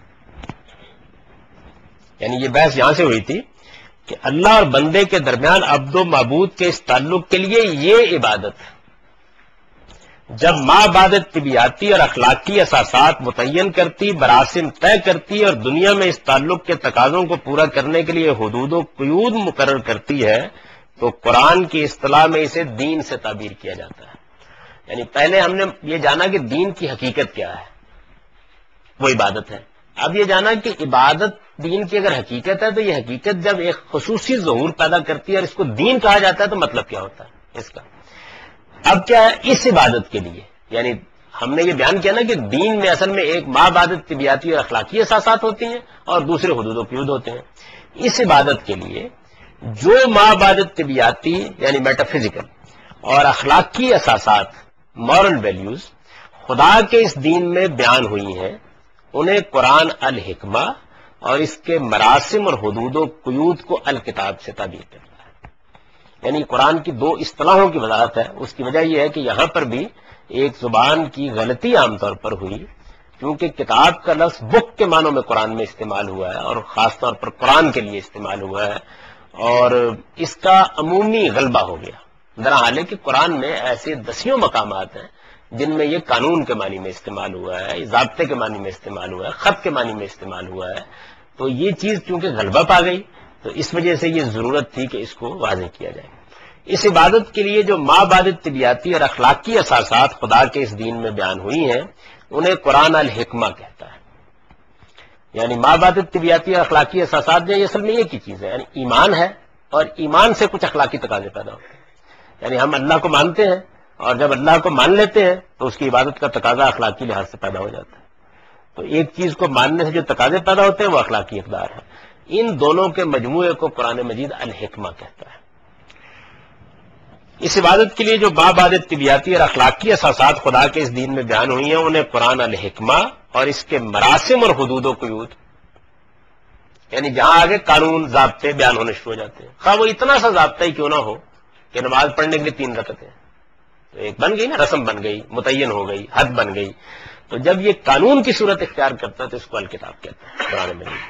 یعنی یہ بحث یہاں سے ہوئی تھی کہ اللہ اور بندے کے درمیان عبد و معبود کے اس تعلق کے لیے یہ عبادت جب مابعدت طبیعتی اور اخلاقی اساسات متعین کرتی، براسم طے کرتی اور دنیا میں اس تعلق کے تقاضوں کو پورا کرنے کے لیے حدود و قیود مقرر کرتی ہے تو قرآن کی اصطلاح میں اسے دین سے تعبیر کیا جاتا ہے۔ یعنی پہلے ہم نے یہ جانا کہ دین کی حقیقت کیا ہے، وہ عبادت ہے۔ اب یہ جانا کہ عبادت دین کی اگر حقیقت ہے تو یہ حقیقت جب ایک خصوصی ظہور پیدا کرتی ہے اور اس کو دین کہا جاتا ہے تو مطلب کیا ہوتا ہے اس کا۔ اب کیا ہے اس عبادت کے لیے، یعنی ہم نے یہ بیان کیا نا کہ دین میں اصل میں ایک مابعدت طبیعتی اور اخلاقی اساسات ہوتی ہیں اور دوسرے حدود و قیود ہوتے ہیں۔ اس عبادت کے لیے جو مابعدت طبیعتی یعنی میٹا فزیکل اور اخلاقی اساسات، مورل ویلیوز خدا کے اس دین میں بیان ہوئی ہیں، انہیں قرآن الحکمہ اور اس کے مراسم اور حدود و قیود کو الکتاب سے تعبیر کرتا ہے۔ یعنی قرآن کی دو اصطلاحوں کی وضاحت ہے۔ اس کی وجہ یہ ہے کہ یہاں پر بھی ایک زبان کی غلطی عام طور پر ہوئی، کیونکہ کتاب کا لفظ بک کے معنوں میں قرآن میں استعمال ہوا ہے اور خاص طور پر قرآن کے لیے استعمال ہوا ہے، اور اس کا عمومی غلبہ ہو گیا۔ درحال ہے کہ قرآن میں ایسے دسیوں مقامات ہیں جن میں یہ قانون کے معنی میں استعمال ہوا ہے، ضابطے کے معنی میں استعمال ہوا ہے، خط کے معنی میں استعمال ہوا ہے۔ تو یہ چیز کیونکہ غلبہ پا گئی تو اس وجہ سے یہ ضرورت تھی کہ اس کو واضح کیا جائے۔ اس عبادت کے لیے جو مابعدت طبیعتی اور اخلاقی اساسات خدا کے اس دین میں بیان ہوئی ہیں انہیں قرآن الحکمہ کہتا ہے۔ یعنی مابعدت طبیعتی اور اخلاقی اساسات جو یہ اصل میں ایک ہی چیز ہے، یعنی ایمان ہے اور ایمان سے کچھ اخلاقی تقاضے پیدا ہوتے ہیں۔ یعنی ہم اللہ کو مانتے ہیں اور جب اللہ کو مان لیتے ہیں تو اس کی عبادت کا تقاضا اخلاقی لحاظ سے پیدا ہو جاتا ہے۔ تو ایک چیز کو ماننے سے جو تقاضے پیدا ہوتے ہیں وہ اخلاقی اقدار ہے۔ ان دونوں کے مجموعے کو قرآن مجید الحکمہ کہتا ہے۔ اس عبادت کے لیے جو بابعدد طبیعتی اور اخلاقی اساسات خدا کے اس دین میں بیان ہوئی ہیں انہیں قرآن الحکمہ اور اس کے مراسم اور حدود و قیود، یعنی جہاں آگے قانون ضابطے بیان ہونے شروع ہو جاتے ہیں، خواہ وہ اتنا سا ضابطہ ہی کیوں نہ ہو کہ نماز پڑھنے کے لیے 3 رکعتیں، تو ایک بن گئی نا، رسم بن گئی، متعین ہو گئی، حد بن گئی. تو جب یہ قانون کی صورت اختیار کرتا ہے تو اس کو الکتاب کہتا ہے قرآن مجید.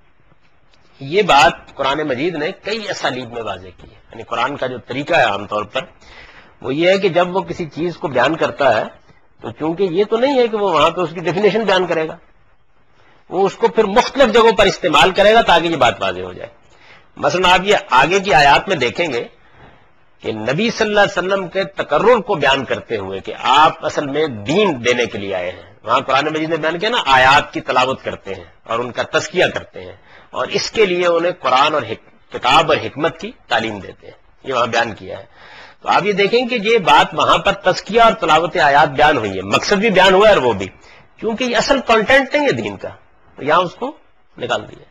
یہ بات قرآن مجید نے کئی اسالیب میں واضح کی ہے. یعنی قرآن کا جو طریقہ ہے عام طور پر وہ یہ ہے کہ جب وہ کسی چیز کو بیان کرتا ہے تو چونکہ یہ تو نہیں ہے کہ وہ وہاں پہ اس کی ڈیفینیشن بیان کرے گا، وہ اس کو پھر مختلف جگہوں پر استعمال کرے گا تاکہ یہ بات واضح ہو جائے. مثلا آپ یہ آگے کی آیات میں دیکھیں گے کہ نبی صلی اللہ علیہ وسلم کے تقرر کو بیان کرتے ہوئے کہ آپ اصل میں دین دینے کے لیے آئے ہیں، وہاں قرآن مجید نے بیان کیا نا، آیات کی تلاوت کرتے ہیں اور ان کا تزکیہ کرتے ہیں اور اس کے لیے انہیں قرآن اور کتاب اور حکمت کی تعلیم دیتے ہیں، یہ وہاں بیان کیا ہے. تو آپ یہ دیکھیں کہ یہ بات وہاں پر تزکیہ اور تلاوت آیات بیان ہوئی ہے، مقصد بھی بیان ہوا ہے اور وہ بھی، کیونکہ یہ اصل کانٹینٹ نہیں ہے دین کا، تو یہاں اس کو نکال دیا،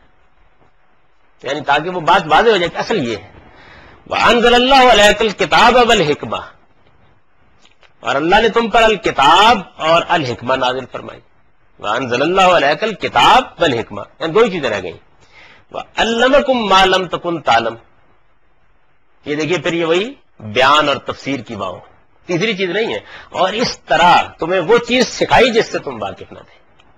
یعنی تاکہ وہ بات واضح ہو جائے کہ اصل یہ ہے. وَأَنزَلَ اللَّهُ عَلَيْكَ الْكِتَابَ وَالْحِكْمَةَ، اور اللہ نے تم پر الکتاب اور الحکمہ نازل فرمائی. وَأَنزَلَ اللَّهُ عَلَيْكَ الْكِتَابَ وَالْحِكْمَةَ، یعنی 2 ہی چیزیں رہ گئیں. وَعَلَّمَكُم مَّا لَمْ تَكُن تَعْلَمُ، یہ دیکھیے پھر یہ وہی بیان اور تفسیر کی واو، تیسری چیز نہیں ہے. اور اس طرح تمہیں وہ چیز سکھائی جس سے تم واقف نہ تھے.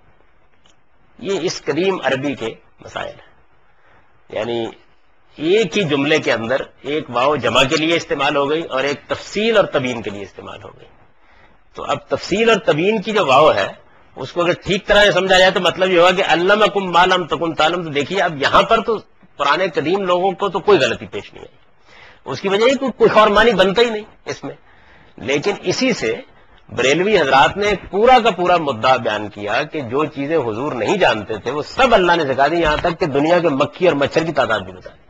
یہ اس قدیم عربی کے مسائل ہیں، یعنی ایک ہی جملے کے اندر ایک واو جمع کے لیے استعمال ہو گئی اور ایک تفصیل اور تبیین کے لیے استعمال ہو گئی. تو اب تفصیل اور تبیین کی جو واو ہے اس کو اگر ٹھیک طرح سے سمجھا جائے تو مطلب یہ ہوگا کہ علمکم ما لم تکن تعلم. تو دیکھیے اب یہاں پر تو پرانے قدیم لوگوں کو تو کوئی غلطی پیش نہیں آئی، اس کی وجہ یہ کہ کوئی اور معنی بنتا ہی نہیں اس میں. لیکن اسی سے بریلوی حضرات نے ایک پورا کا پورا مدعا بیان کیا کہ جو چیزیں حضور نہیں جانتے تھے وہ سب اللہ نے سکھا دی، یہاں تک کہ دنیا کے مکھی اور مچھر کی تعداد بھی بتا دی.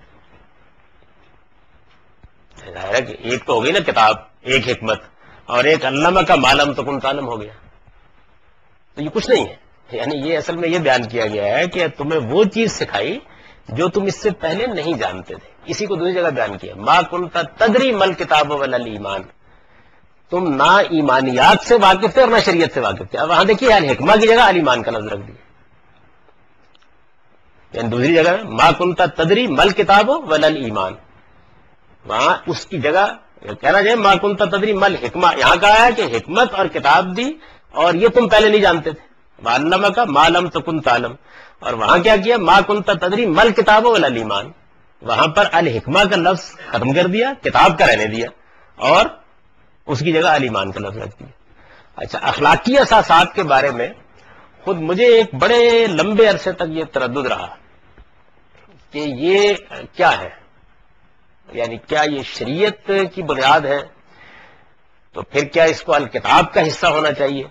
ظاہر ہے کہ ایک تو ہو گئی نا کتاب، ایک حکمت، اور ایک علامہ کا معلم تکن تعلم ہو گیا. تو یہ کچھ نہیں ہے، یعنی یہ اصل میں یہ بیان کیا گیا ہے کہ تمہیں وہ چیز سکھائی جو تم اس سے پہلے نہیں جانتے تھے. اسی کو دوسری جگہ بیان کیا، ما کنت تدری مل کتاب ولا الایمان، تم نہ ایمانیات سے واقف تھے اور نہ شریعت سے واقف تھے. اب وہاں دیکھیے الحکمہ کی جگہ الایمان کا لفظ رکھ دیا، یعنی دوسری جگہ ما کنت تدری مل کتاب ولا الایمان، وہاں اس کی جگہ کہنا چاہیے ما کنت تدری مل حکمہ. یہاں کہا ہے کہ حکمت اور کتاب دی اور یہ تم پہلے نہیں جانتے تھے، وعلمک ما لم تکن تعلم. اور وہاں کیا کیا، ما کنت تدری مل کتاب ولا الایمان، وہاں پر الحکمہ کا لفظ ختم کر دیا، کتاب کا رہنے دیا اور اس کی جگہ الایمان کا لفظ رکھ دیا. اچھا، اخلاقی اساسات کے بارے میں خود مجھے ایک بڑے لمبے عرصے تک یہ تردد رہا کہ یہ کیا ہے، یعنی کیا یہ شریعت کی بنیاد ہے، تو پھر کیا اس کو الکتاب کا حصہ ہونا چاہیے.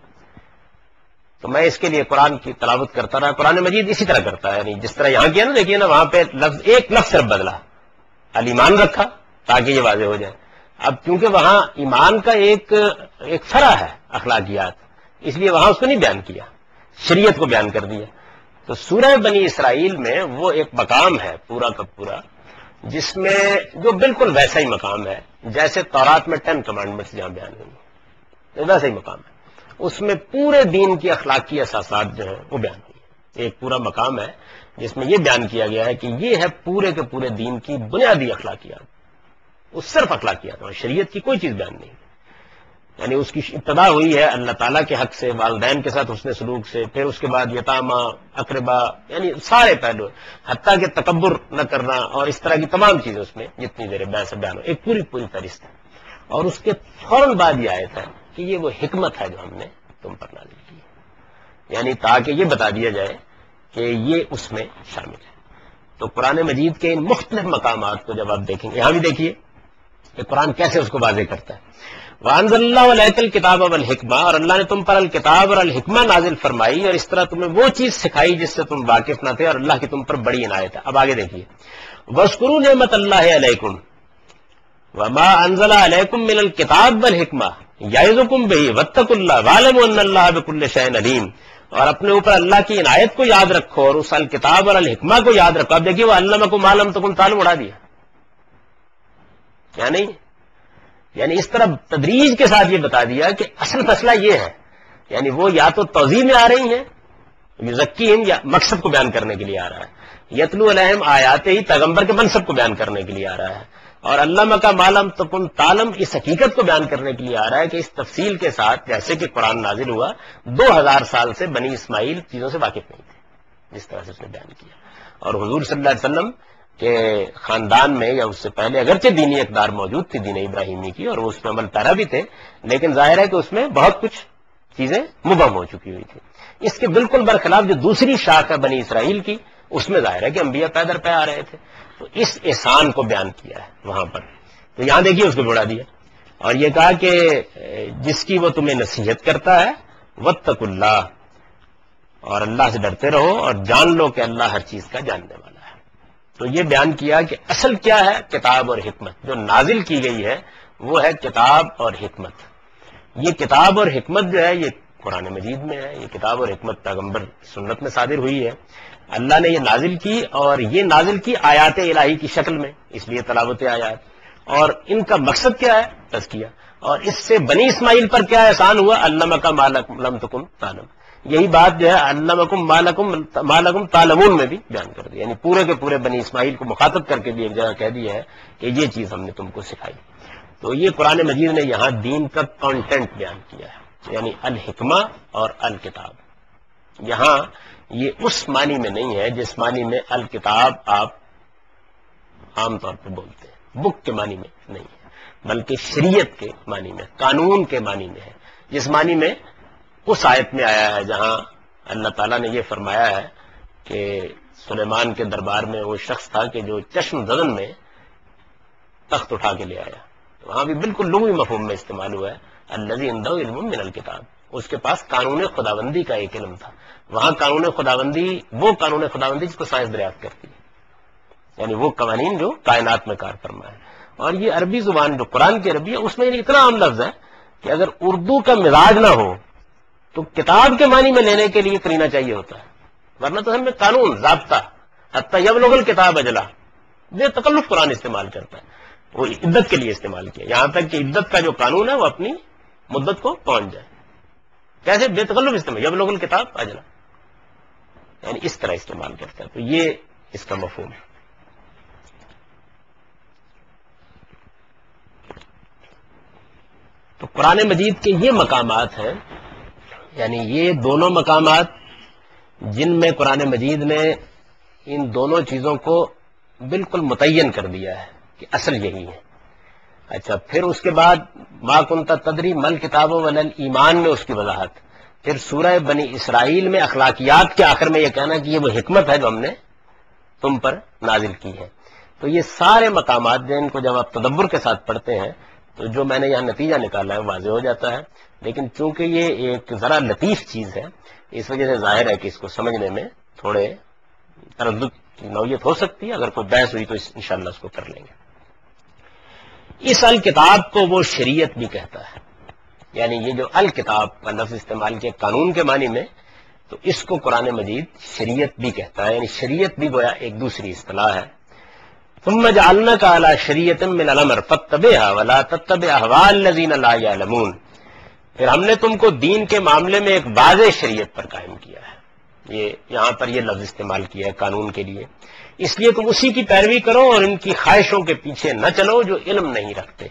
تو میں اس کے لیے قرآن کی تلاوت کرتا رہا. قرآن مجید اسی طرح کرتا ہے، یعنی جس طرح یہاں کیا نا، دیکھیے نا وہاں پہ لفظ ایک لفظ صرف بدلا، الایمان رکھا تاکہ یہ واضح ہو جائے. اب کیونکہ وہاں ایمان کا ایک فرع ہے اخلاقیات، اس لیے وہاں اس کو نہیں بیان کیا، شریعت کو بیان کر دیا. تو سورہ بنی اسرائیل میں وہ ایک مقام ہے پورا کا پورا جس میں جو بالکل ویسا ہی مقام ہے جیسے تورات میں 10 کمانڈمنٹس جہاں بیان ہوئی، ویسا ہی مقام ہے. اس میں پورے دین کی اخلاقی اساسات جو ہیں وہ بیان ہوئی. ایک پورا مقام ہے جس میں یہ بیان کیا گیا ہے کہ یہ ہے پورے کے پورے دین کی بنیادی اخلاقیات، وہ صرف اخلاقیات اور شریعت کی کوئی چیز بیان نہیں. یعنی اس کی ابتدا ہوئی ہے اللہ تعالیٰ کے حق سے، والدین کے ساتھ حسن سلوک سے، پھر اس کے بعد یتامہ، اقربا، یعنی سارے پہلو، حتیٰ کہ تکبر نہ کرنا اور اس طرح کی تمام چیزیں اس میں جتنی دیر بیان ہو، ایک پوری پوری فہرست ہے. اور اس کے فوراً بعد یہ آیت ہے کہ یہ وہ حکمت ہے جو ہم نے تم پر نازل کی ہے، یعنی تاکہ یہ بتا دیا جائے کہ یہ اس میں شامل ہے. تو قرآن مجید کے ان مختلف مقامات کو جب آپ دیکھیں گے، یہاں بھی دیکھیے کہ قرآن کیسے اس کو واضح کرتا ہے. وَأَنزَلَ اللَّهُ عَلَيْكَ الْكِتَابَ وَالْحِكْمَةَ، اور اللہ نے تم پر الکتاب اور الحکمہ نازل فرمائی اور اس طرح تمہیں وہ چیز سکھائی جس سے تم واقف نہ تھے، اور اللہ کی تم پر بڑی عنایت ہے. اب آگے دیکھیے، وَاذْكُرُوا نِعْمَتَ اللَّهِ عَلَيْكُمْ وَمَا أَنزَلَ عَلَيْكُمْ مِنَ الْكِتَابِ وَالْحِكْمَةِ يَعِظُكُمْ بِهِ وَاتَّقُوا اللَّهَ وَاعْلَمُوا أَنَّ اللَّهَ بِكُلِّ شَيْءٍ عَلِيمٌ. اور اپنے اوپر اللہ کی عنایت کو یاد رکھو اور اس الکتاب اور الحکمہ کو یاد رکھو. اب دیکھیے وہ علمکم ما لم تکن تعلم اڑا دیا، کیا نہیں، یعنی اس طرح تدریج کے ساتھ یہ بتا دیا کہ اصل مسئلہ یہ ہے، یعنی وہ یا تو توضیح میں آ رہی ہیں یزکیہم، یا مقصد کو بیان کرنے کے لیے آ رہا ہے، یتلو علیہم آیات ہی پیغمبر کے منصب کو بیان کرنے کے لیے آ رہا ہے، اور علامہ کا معلم تکن تعلم اس حقیقت کو بیان کرنے کے لیے آ رہا ہے کہ اس تفصیل کے ساتھ جیسے کہ قرآن نازل ہوا 2000 سال سے بنی اسماعیل چیزوں سے واقف نہیں تھے جس طرح سے اس نے بیان کیا، اور حضور صلی اللہ علیہ وسلم کے خاندان میں یا اس سے پہلے اگرچہ دینی اقدار موجود تھی دین ابراہیمی کی، اور وہ اس میں عمل پیرا بھی تھے، لیکن ظاہر ہے کہ اس میں بہت کچھ چیزیں مبہم ہو چکی ہوئی تھی۔ اس کے بالکل برخلاف جو دوسری شاخ ہے بنی اسرائیل کی، اس میں ظاہر ہے کہ انبیاء پے در پے آ رہے تھے، تو اس احسان کو بیان کیا ہے وہاں پر۔ تو یہاں دیکھیے اس کو جوڑا دیا اور یہ کہا کہ جس کی وہ تمہیں نصیحت کرتا ہے واتقوا اللہ، اور اللہ سے ڈرتے رہو اور جان لو کہ اللہ ہر چیز کا جاننے والا ہے۔ تو یہ بیان کیا کہ اصل کیا ہے، کتاب اور حکمت جو نازل کی گئی ہے وہ ہے کتاب اور حکمت۔ یہ کتاب اور حکمت جو ہے یہ قرآن مجید میں ہے، یہ کتاب اور حکمت پیغمبر سنت میں صادر ہوئی ہے، اللہ نے یہ نازل کی، اور یہ نازل کی آیات الہی کی شکل میں، اس لیے تلاوت آیات، اور ان کا مقصد کیا ہے، تزکیہ، اور اس سے بنی اسماعیل پر کیا احسان ہوا، علمک ما لم تکن تعلم، یہی بات جو ہے علمکم ما لکم تعلمون میں بھی بیان کر دی، یعنی پورے کے پورے بنی اسماعیل کو مخاطب کر کے بھی ایک جگہ کہہ دیا ہے کہ یہ چیز ہم نے تم کو سکھائی۔ تو یہ قرآن مجید نے یہاں دین کا کانٹینٹ بیان کیا ہے، یعنی الحکمہ اور الکتاب۔ یہاں یہ اس معنی میں نہیں ہے جس معنی میں الکتاب آپ عام طور پر بولتے ہیں، بک کے معنی میں نہیں ہے، بلکہ شریعت کے معنی میں، قانون کے معنی میں ہے، جس معنی میں اس آیت میں آیا ہے جہاں اللہ تعالیٰ نے یہ فرمایا ہے کہ سلیمان کے دربار میں وہ شخص تھا کہ جو چشم زدن میں تخت اٹھا کے لے آیا، وہاں بھی بالکل لغوی مفہوم میں استعمال ہوا ہے الذی عندہ علم من الکتاب، اس کے پاس قانون خداوندی کا ایک علم تھا، وہاں قانون خداوندی وہ قانون خداوندی جس کو سائنس دریافت کرتی ہے، یعنی وہ قوانین جو کائنات میں کار فرما ہے۔ اور یہ عربی زبان جو قرآن کی عربی ہے اس میں اتنا عام لفظ ہے کہ اگر اردو کا مزاج نہ ہو تو کتاب کے معنی میں لینے کے لیے قرینہ چاہیے ہوتا ہے، ورنہ تو ہم میں قانون ضابطہ حتی یبلغ الکتاب اجلا، بے تکلف قرآن استعمال کرتا ہے، وہ عدت کے لیے استعمال کیا، یہاں تک کہ عدت کا جو قانون ہے وہ اپنی مدت کو پہنچ جائے، کیسے بے تکلف استعمال، یبلغ الکتاب اجلا، یعنی اس طرح استعمال کرتا ہے۔ تو یہ اس کا مفہوم ہے۔ تو قرآن مجید کے یہ مقامات ہیں، یعنی یہ دونوں مقامات جن میں قرآن مجید نے ان دونوں چیزوں کو بالکل متعین کر دیا ہے کہ اصل یہی ہے۔ اچھا، پھر اس کے بعد ما کنت تدری مل کتاب ولل ایمان میں اس کی وضاحت، پھر سورہ بنی اسرائیل میں اخلاقیات کے آخر میں یہ کہنا کہ یہ وہ حکمت ہے جو ہم نے تم پر نازل کی ہے۔ تو یہ سارے مقامات جن کو جب آپ تدبر کے ساتھ پڑھتے ہیں تو جو میں نے یہاں نتیجہ نکالا ہے واضح ہو جاتا ہے، لیکن چونکہ یہ ایک ذرا لطیف چیز ہے اس وجہ سے ظاہر ہے کہ اس کو سمجھنے میں تھوڑے تردد کی نوعیت ہو سکتی ہے، اگر کوئی بحث ہوئی تو انشاءاللہ اس کو کر لیں گے۔ اس الکتاب کو وہ شریعت بھی کہتا ہے، یعنی یہ جو الکتاب کا لفظ استعمال کیا قانون کے معنی میں، تو اس کو قرآن مجید شریعت بھی کہتا ہے، یعنی شریعت بھی گویا ایک دوسری اصطلاح ہے۔ ثم جعلناک علی شریعۃ من الامر فاتبعها ولا تتبع اهواء الذین لا یعلمون، پھر ہم نے تم کو دین کے معاملے میں ایک واضح شریعت پر قائم کیا ہے، یہ یہاں پر یہ لفظ استعمال کیا ہے قانون کے لیے، اس لیے تم اسی کی پیروی کرو اور ان کی خواہشوں کے پیچھے نہ چلو جو علم نہیں رکھتے۔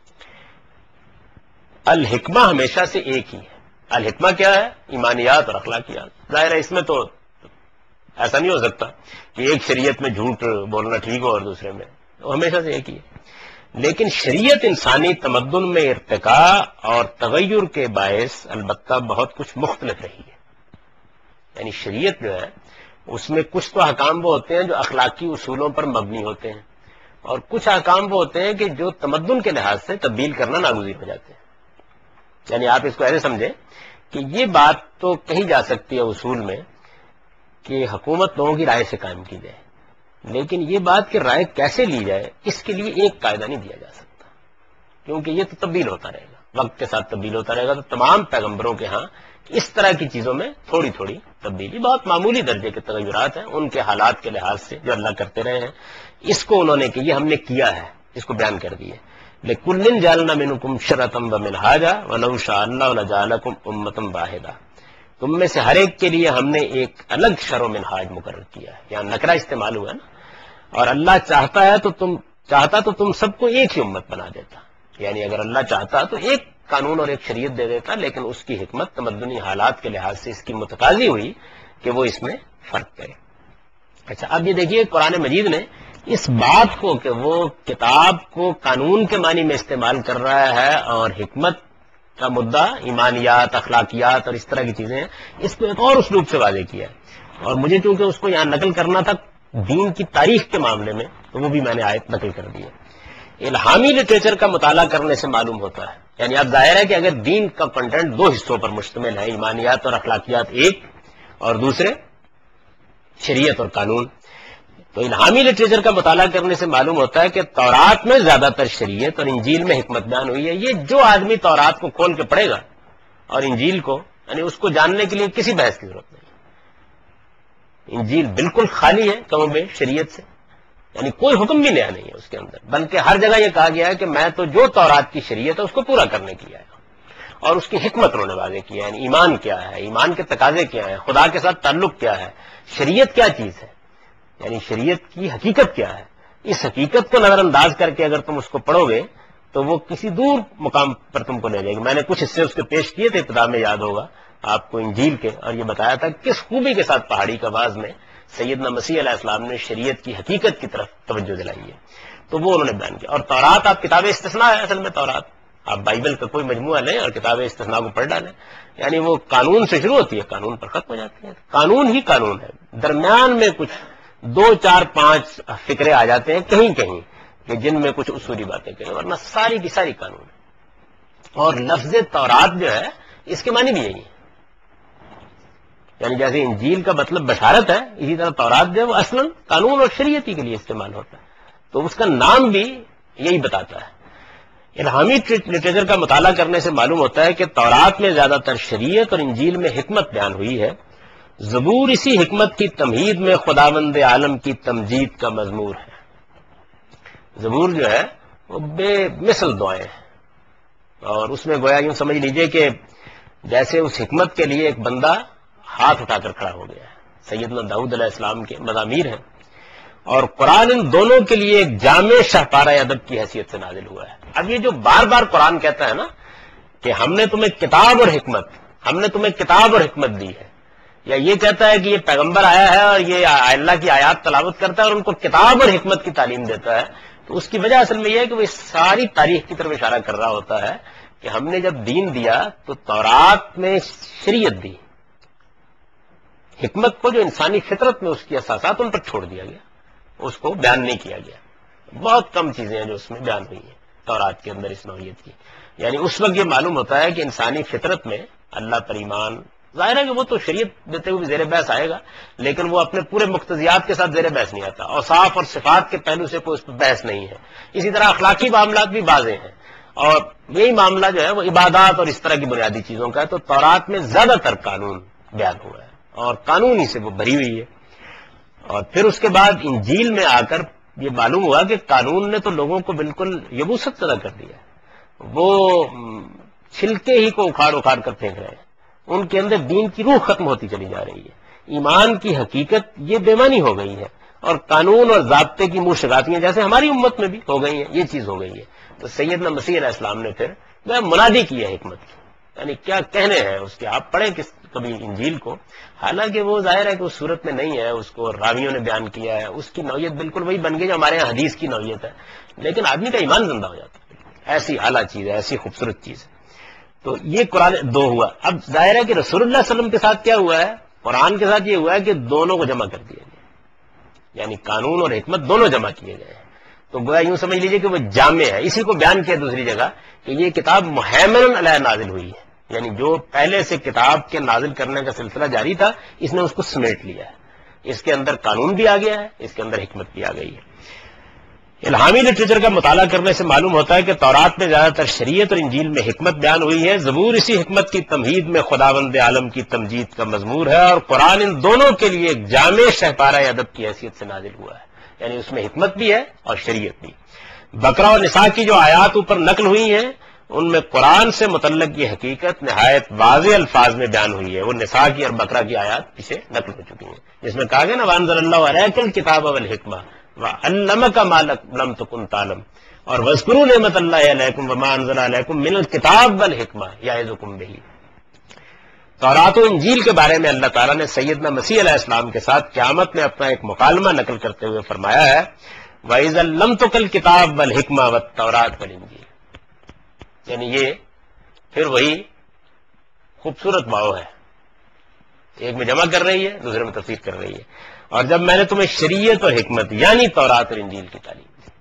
الحکمہ ہمیشہ سے ایک ہی ہے، الحکمہ کیا ہے، ایمانیات اور اخلاقیات، ظاہر ہے اس میں تو ایسا نہیں ہو سکتا کہ ایک شریعت میں جھوٹ بولنا ٹھیک ہو اور دوسرے میں، وہ ہمیشہ سے ایک ہی ہے، لیکن شریعت انسانی تمدن میں ارتقاء اور تغیر کے باعث البتہ بہت کچھ مختلف رہی ہے، یعنی شریعت جو ہے اس میں کچھ تو احکام وہ ہوتے ہیں جو اخلاقی اصولوں پر مبنی ہوتے ہیں، اور کچھ احکام وہ ہوتے ہیں کہ جو تمدن کے لحاظ سے تبدیل کرنا ناگزیر ہو جاتے ہیں۔ یعنی آپ اس کو ایسے سمجھیں کہ یہ بات تو کہی جا سکتی ہے اصول میں کہ حکومت لوگوں کی رائے سے قائم کی جائے، لیکن یہ بات کہ رائے کیسے لی جائے اس کے لیے ایک قاعدہ نہیں دیا جا سکتا، کیونکہ یہ تو تبدیل ہوتا رہے گا، وقت کے ساتھ تبدیل ہوتا رہے گا۔ تو تمام پیغمبروں کے ہاں اس طرح کی چیزوں میں تھوڑی تھوڑی تبدیلی، بہت معمولی درجے کے تغیرات ہیں ان کے حالات کے لحاظ سے جو اللہ کرتے رہے ہیں، اس کو انہوں نے کہ یہ ہم نے کیا ہے اس کو بیان کر دیے، لِكُلٍّ جَعَلْنَا مِنْكُمْ شِرْعَةً وَمِنْهَاجًا وَلَوْ شَاءَ اللَّهُ لَجَعَلَكُمْ أُمَّةً وَاحِدَةً، تم میں سے ہر ایک کے لیے ہم نے ایک الگ شرع و منہاج مقرر کیا ہے. یہاں نکرہ استعمال ہوا نا. اور اللہ چاہتا تو تم سب کو ایک ہی امت بنا دیتا. یعنی اگر اللہ چاہتا تو ایک قانون اور ایک شریعت دے دیتا، لیکن اس کی حکمت تمدنی حالات کے لحاظ سے اس کی متقاضی ہوئی کہ وہ اس میں فرق کرے. اچھا، اب یہ دیکھیے قرآن مجید نے اس بات کو کہ وہ کتاب کو قانون کے معنی میں استعمال کر رہا ہے اور حکمت کا مدعا ایمانیات، اخلاقیات اور اس طرح کی چیزیں ہیں، اس کو ایک اور اسلوب سے واضح کیا ہے. اور مجھے چونکہ اس کو یہاں نقل کرنا تھا دین کی تاریخ کے معاملے میں، تو وہ بھی میں نے آیت نقل کر دی ہے. الہامی لٹریچر کا مطالعہ کرنے سے معلوم ہوتا ہے، یعنی اب ظاہر ہے کہ اگر دین کا کنٹینٹ دو حصوں پر مشتمل ہے، ایمانیات اور اخلاقیات ایک اور دوسرے شریعت اور قانون، تو الہامی لٹریچر کا مطالعہ کرنے سے معلوم ہوتا ہے کہ تورات میں زیادہ تر شریعت اور انجیل میں حکمت بیان ہوئی ہے. یہ جو آدمی تورات کو کھول کے پڑھے گا اور انجیل کو، یعنی اس کو جاننے کے لیے کسی بحث کی ضرورت نہیں. انجیل بالکل خالی ہے کم و بیش شریعت سے، یعنی کوئی حکم بھی نیا نہیں ہے اس کے اندر، بلکہ ہر جگہ یہ کہا گیا ہے کہ میں تو جو تورات کی شریعت ہے اس کو پورا کرنے کے لیے آیا ہوں. اور اس کی حکمت انہوں نے واضح کیا ہے، یعنی ایمان کیا ہے، ایمان کے تقاضے کیا ہیں، خدا کے ساتھ تعلق کیا ہے، شریعت کیا چیز ہے، یعنی شریعت کی حقیقت کیا ہے. اس حقیقت کو نظر انداز کر کے اگر تم اس کو پڑھو گے تو وہ کسی دور مقام پر تم کو لے جائے گی. میں نے کچھ حصے اس کے پیش کیے تھے ابتدا میں، یاد ہوگا آپ کو انجیل کے، اور یہ بتایا تھا کس خوبی کے ساتھ پہاڑی کا آواز میں سیدنا مسیح علیہ السلام نے شریعت کی حقیقت کی طرف توجہ دلائی ہے. تو وہ انہوں نے بیان کیا. اور تورات آپ کتاب استثناء ہے اصل میں. تورات آپ بائبل کا کوئی مجموعہ لیں اور کتاب استثناء کو پڑھ ڈالیں، یعنی وہ قانون سے شروع ہوتی ہے، قانون پر ختم ہو جاتی ہے. قانون ہی قانون ہے، درمیان میں کچھ 2 4 5 فکرے آ جاتے ہیں کہیں کہیں کہ جن میں کچھ اصولی باتیں کریں، ورنہ ساری کی ساری قانون ہے. اور لفظ تورات جو ہے اس کے معنی بھی یہی ہے، یعنی جیسے انجیل کا مطلب بشارت ہے، اسی طرح تورات جو ہے وہ اصلاً قانون اور شریعت کے لیے استعمال ہوتا ہے. تو اس کا نام بھی یہی بتاتا ہے. الہامی لٹریچر کا مطالعہ کرنے سے معلوم ہوتا ہے کہ تورات میں زیادہ تر شریعت اور انجیل میں حکمت بیان ہوئی ہے. زبور اسی حکمت کی تمہید میں خداوند عالم کی تمجید کا مضمور ہے. زبور جو ہے وہ بے مثل دعائیں ہیں، اور اس میں گویا یوں سمجھ لیجئے کہ جیسے اس حکمت کے لیے ایک بندہ ہاتھ اٹھا کر کھڑا ہو گیا ہے. سیدنا داؤد علیہ السلام کے مضامیر ہیں، اور قرآن ان دونوں کے لیے ایک جامع شاہکارہ ادب کی حیثیت سے نازل ہوا ہے. اب یہ جو بار بار قرآن کہتا ہے نا کہ ہم نے تمہیں کتاب اور حکمت دی ہے، یا یہ کہتا ہے کہ یہ پیغمبر آیا ہے اور یہ اللہ کی آیات تلاوت کرتا ہے اور ان کو کتاب اور حکمت کی تعلیم دیتا ہے، تو اس کی وجہ اصل میں یہ ہے کہ وہ اس ساری تاریخ کی طرف اشارہ کر رہا ہوتا ہے کہ ہم نے جب دین دیا تو تورات میں شریعت دی، حکمت کو جو انسانی فطرت میں اس کی اساسات ان پر چھوڑ دیا گیا، اس کو بیان نہیں کیا گیا. بہت کم چیزیں ہیں جو اس میں بیان ہوئی ہیں تورات کے اندر اس نوعیت کی. یعنی اس وقت یہ معلوم ہوتا ہے کہ انسانی فطرت میں اللہ پر ایمان، ظاہر ہے کہ وہ تو شریعت دیتے ہوئے زیر بحث آئے گا، لیکن وہ اپنے پورے مقتضیات کے ساتھ زیر بحث نہیں آتا. اوصاف اور صفات کے پہلو سے کوئی اس پہ بحث نہیں ہے. اسی طرح اخلاقی معاملات بھی واضح ہیں، اور یہی معاملہ جو ہے وہ عبادات اور اس طرح کی بنیادی چیزوں کا ہے. تو تورات میں زیادہ تر قانون بیان ہوا ہے اور قانونی سے وہ بھری ہوئی ہے. اور پھر اس کے بعد انجیل میں آ کر یہ معلوم ہوا کہ قانون نے تو لوگوں کو بالکل یبوست پیدا کر دیا، وہ چھلکے ہی کو اکھاڑ اکھاڑ کر پھینک رہے ہیں، ان کے اندر دین کی روح ختم ہوتی چلی جا رہی ہے. ایمان کی حقیقت یہ بےمانی ہو گئی ہے، اور قانون اور ضابطے کی منہ شگاتیاں جیسے ہماری امت میں بھی ہو گئی ہیں، یہ چیز ہو گئی ہے. تو سیدنا مسیح علیہ السلام نے پھر منادی کی ہے حکمت کی، یعنی کیا کہنے ہیں اس کے. آپ پڑھیں کبھی انجیل کو، حالانکہ وہ ظاہر ہے کہ اس صورت میں نہیں ہے، اس کو راویوں نے بیان کیا ہے، اس کی نوعیت بالکل وہی بن گئی جو ہمارے یہاں حدیث کی نوعیت ہے، لیکن آدمی کا ایمان زندہ ہو جاتا ہے. ایسی اعلیٰ چیز ہے، ایسی خوبصورت چیز ہے. تو یہ قرآن دو ہوا. اب ظاہر ہے کہ رسول اللہ صلی اللہ علیہ وسلم کے ساتھ کیا ہوا ہے، قرآن کے ساتھ یہ ہوا ہے کہ دونوں کو جمع کر دیا گیا، یعنی قانون اور حکمت دونوں جمع کیے گئے ہیں. تو گویا یوں سمجھ لیجئے کہ وہ جامع ہے. اسی کو بیان کیا دوسری جگہ کہ یہ کتاب مہیمن علیہ نازل ہوئی ہے، یعنی جو پہلے سے کتاب کے نازل کرنے کا سلسلہ جاری تھا اس نے اس کو سمیٹ لیا ہے. اس کے اندر قانون بھی آ گیا ہے، اس کے اندر حکمت بھی آ گئی ہے. الہامی لٹریچر کا مطالعہ کرنے سے معلوم ہوتا ہے کہ تورات میں زیادہ تر شریعت اور انجیل میں حکمت بیان ہوئی ہے. زبور اسی حکمت کی تمہید میں خداوند عالم کی تمجید کا مضمور ہے، اور قرآن ان دونوں کے لیے ایک جامع شہپارہ ادب کی حیثیت سے نازل ہوا ہے، یعنی اس میں حکمت بھی ہے اور شریعت بھی. بقرہ اور نساء کی جو آیات اوپر نقل ہوئی ہیں ان میں قرآن سے متعلق یہ حقیقت نہایت واضح الفاظ میں بیان ہوئی ہے. وہ نساء کی اور بقرہ کی آیات پیچھے نقل ہو چکی ہیں جس میں کہا گیا نا وانزل اللہ علیک الکتاب والحکمہ وعلمک ما لم تکن تعلم اور واذکروا نعمت اللہ علیکم وما انزل علیکم من الکتاب والحکمہ یعظکم بہ. تورات و انجیل کے بارے میں اللہ تعالیٰ نے سیدنا مسیح علیہ السلام کے ساتھ قیامت میں اپنا ایک مکالمہ نقل کرتے ہوئے فرمایا ہے وَإِذَا لَّمْتُكَ الْكِتَابَ وَالْحِكْمَةَ وَالتَّوْرَاةَ وَالْإِنجِيلَ. یعنی یہ پھر وہی خوبصورت ماؤ ہے، ایک میں جمع کر رہی ہے دوسرے میں تفسیر کر رہی ہے. اور جب میں نے تمہیں شریعت اور حکمت یعنی تورات اور انجیل کی تعلیم دی،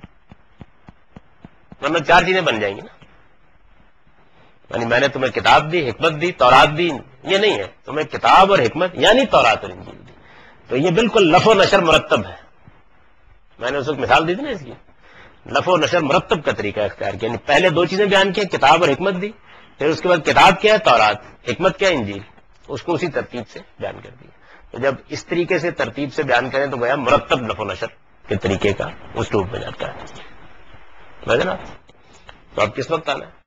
ورنہ چار چیزیں بن جائیں گی نا. یعنی میں نے تمہیں کتاب دی، حکمت دی، تورات دی، یہ نہیں ہے. تمہیں کتاب اور حکمت یعنی تورات اور انجیل دی. تو یہ بالکل لف و نشر مرتب ہے. میں نے اس وقت مثال دی تھی نا اس کی، لف و نشر مرتب کا طریقہ اختیار کیا. یعنی پہلے دو چیزیں بیان کی، کتاب اور حکمت دی، پھر اس کے بعد کتاب کیا ہے تورات، حکمت کیا ہے انجیل، اس کو اسی ترتیب سے بیان کر دیا. تو جب اس طریقے سے ترتیب سے بیان کریں تو گویا مرتب لف و نشر کے طریقے کا اسلوب بن جاتا ہے. تو اب کس وقت آنا ہے؟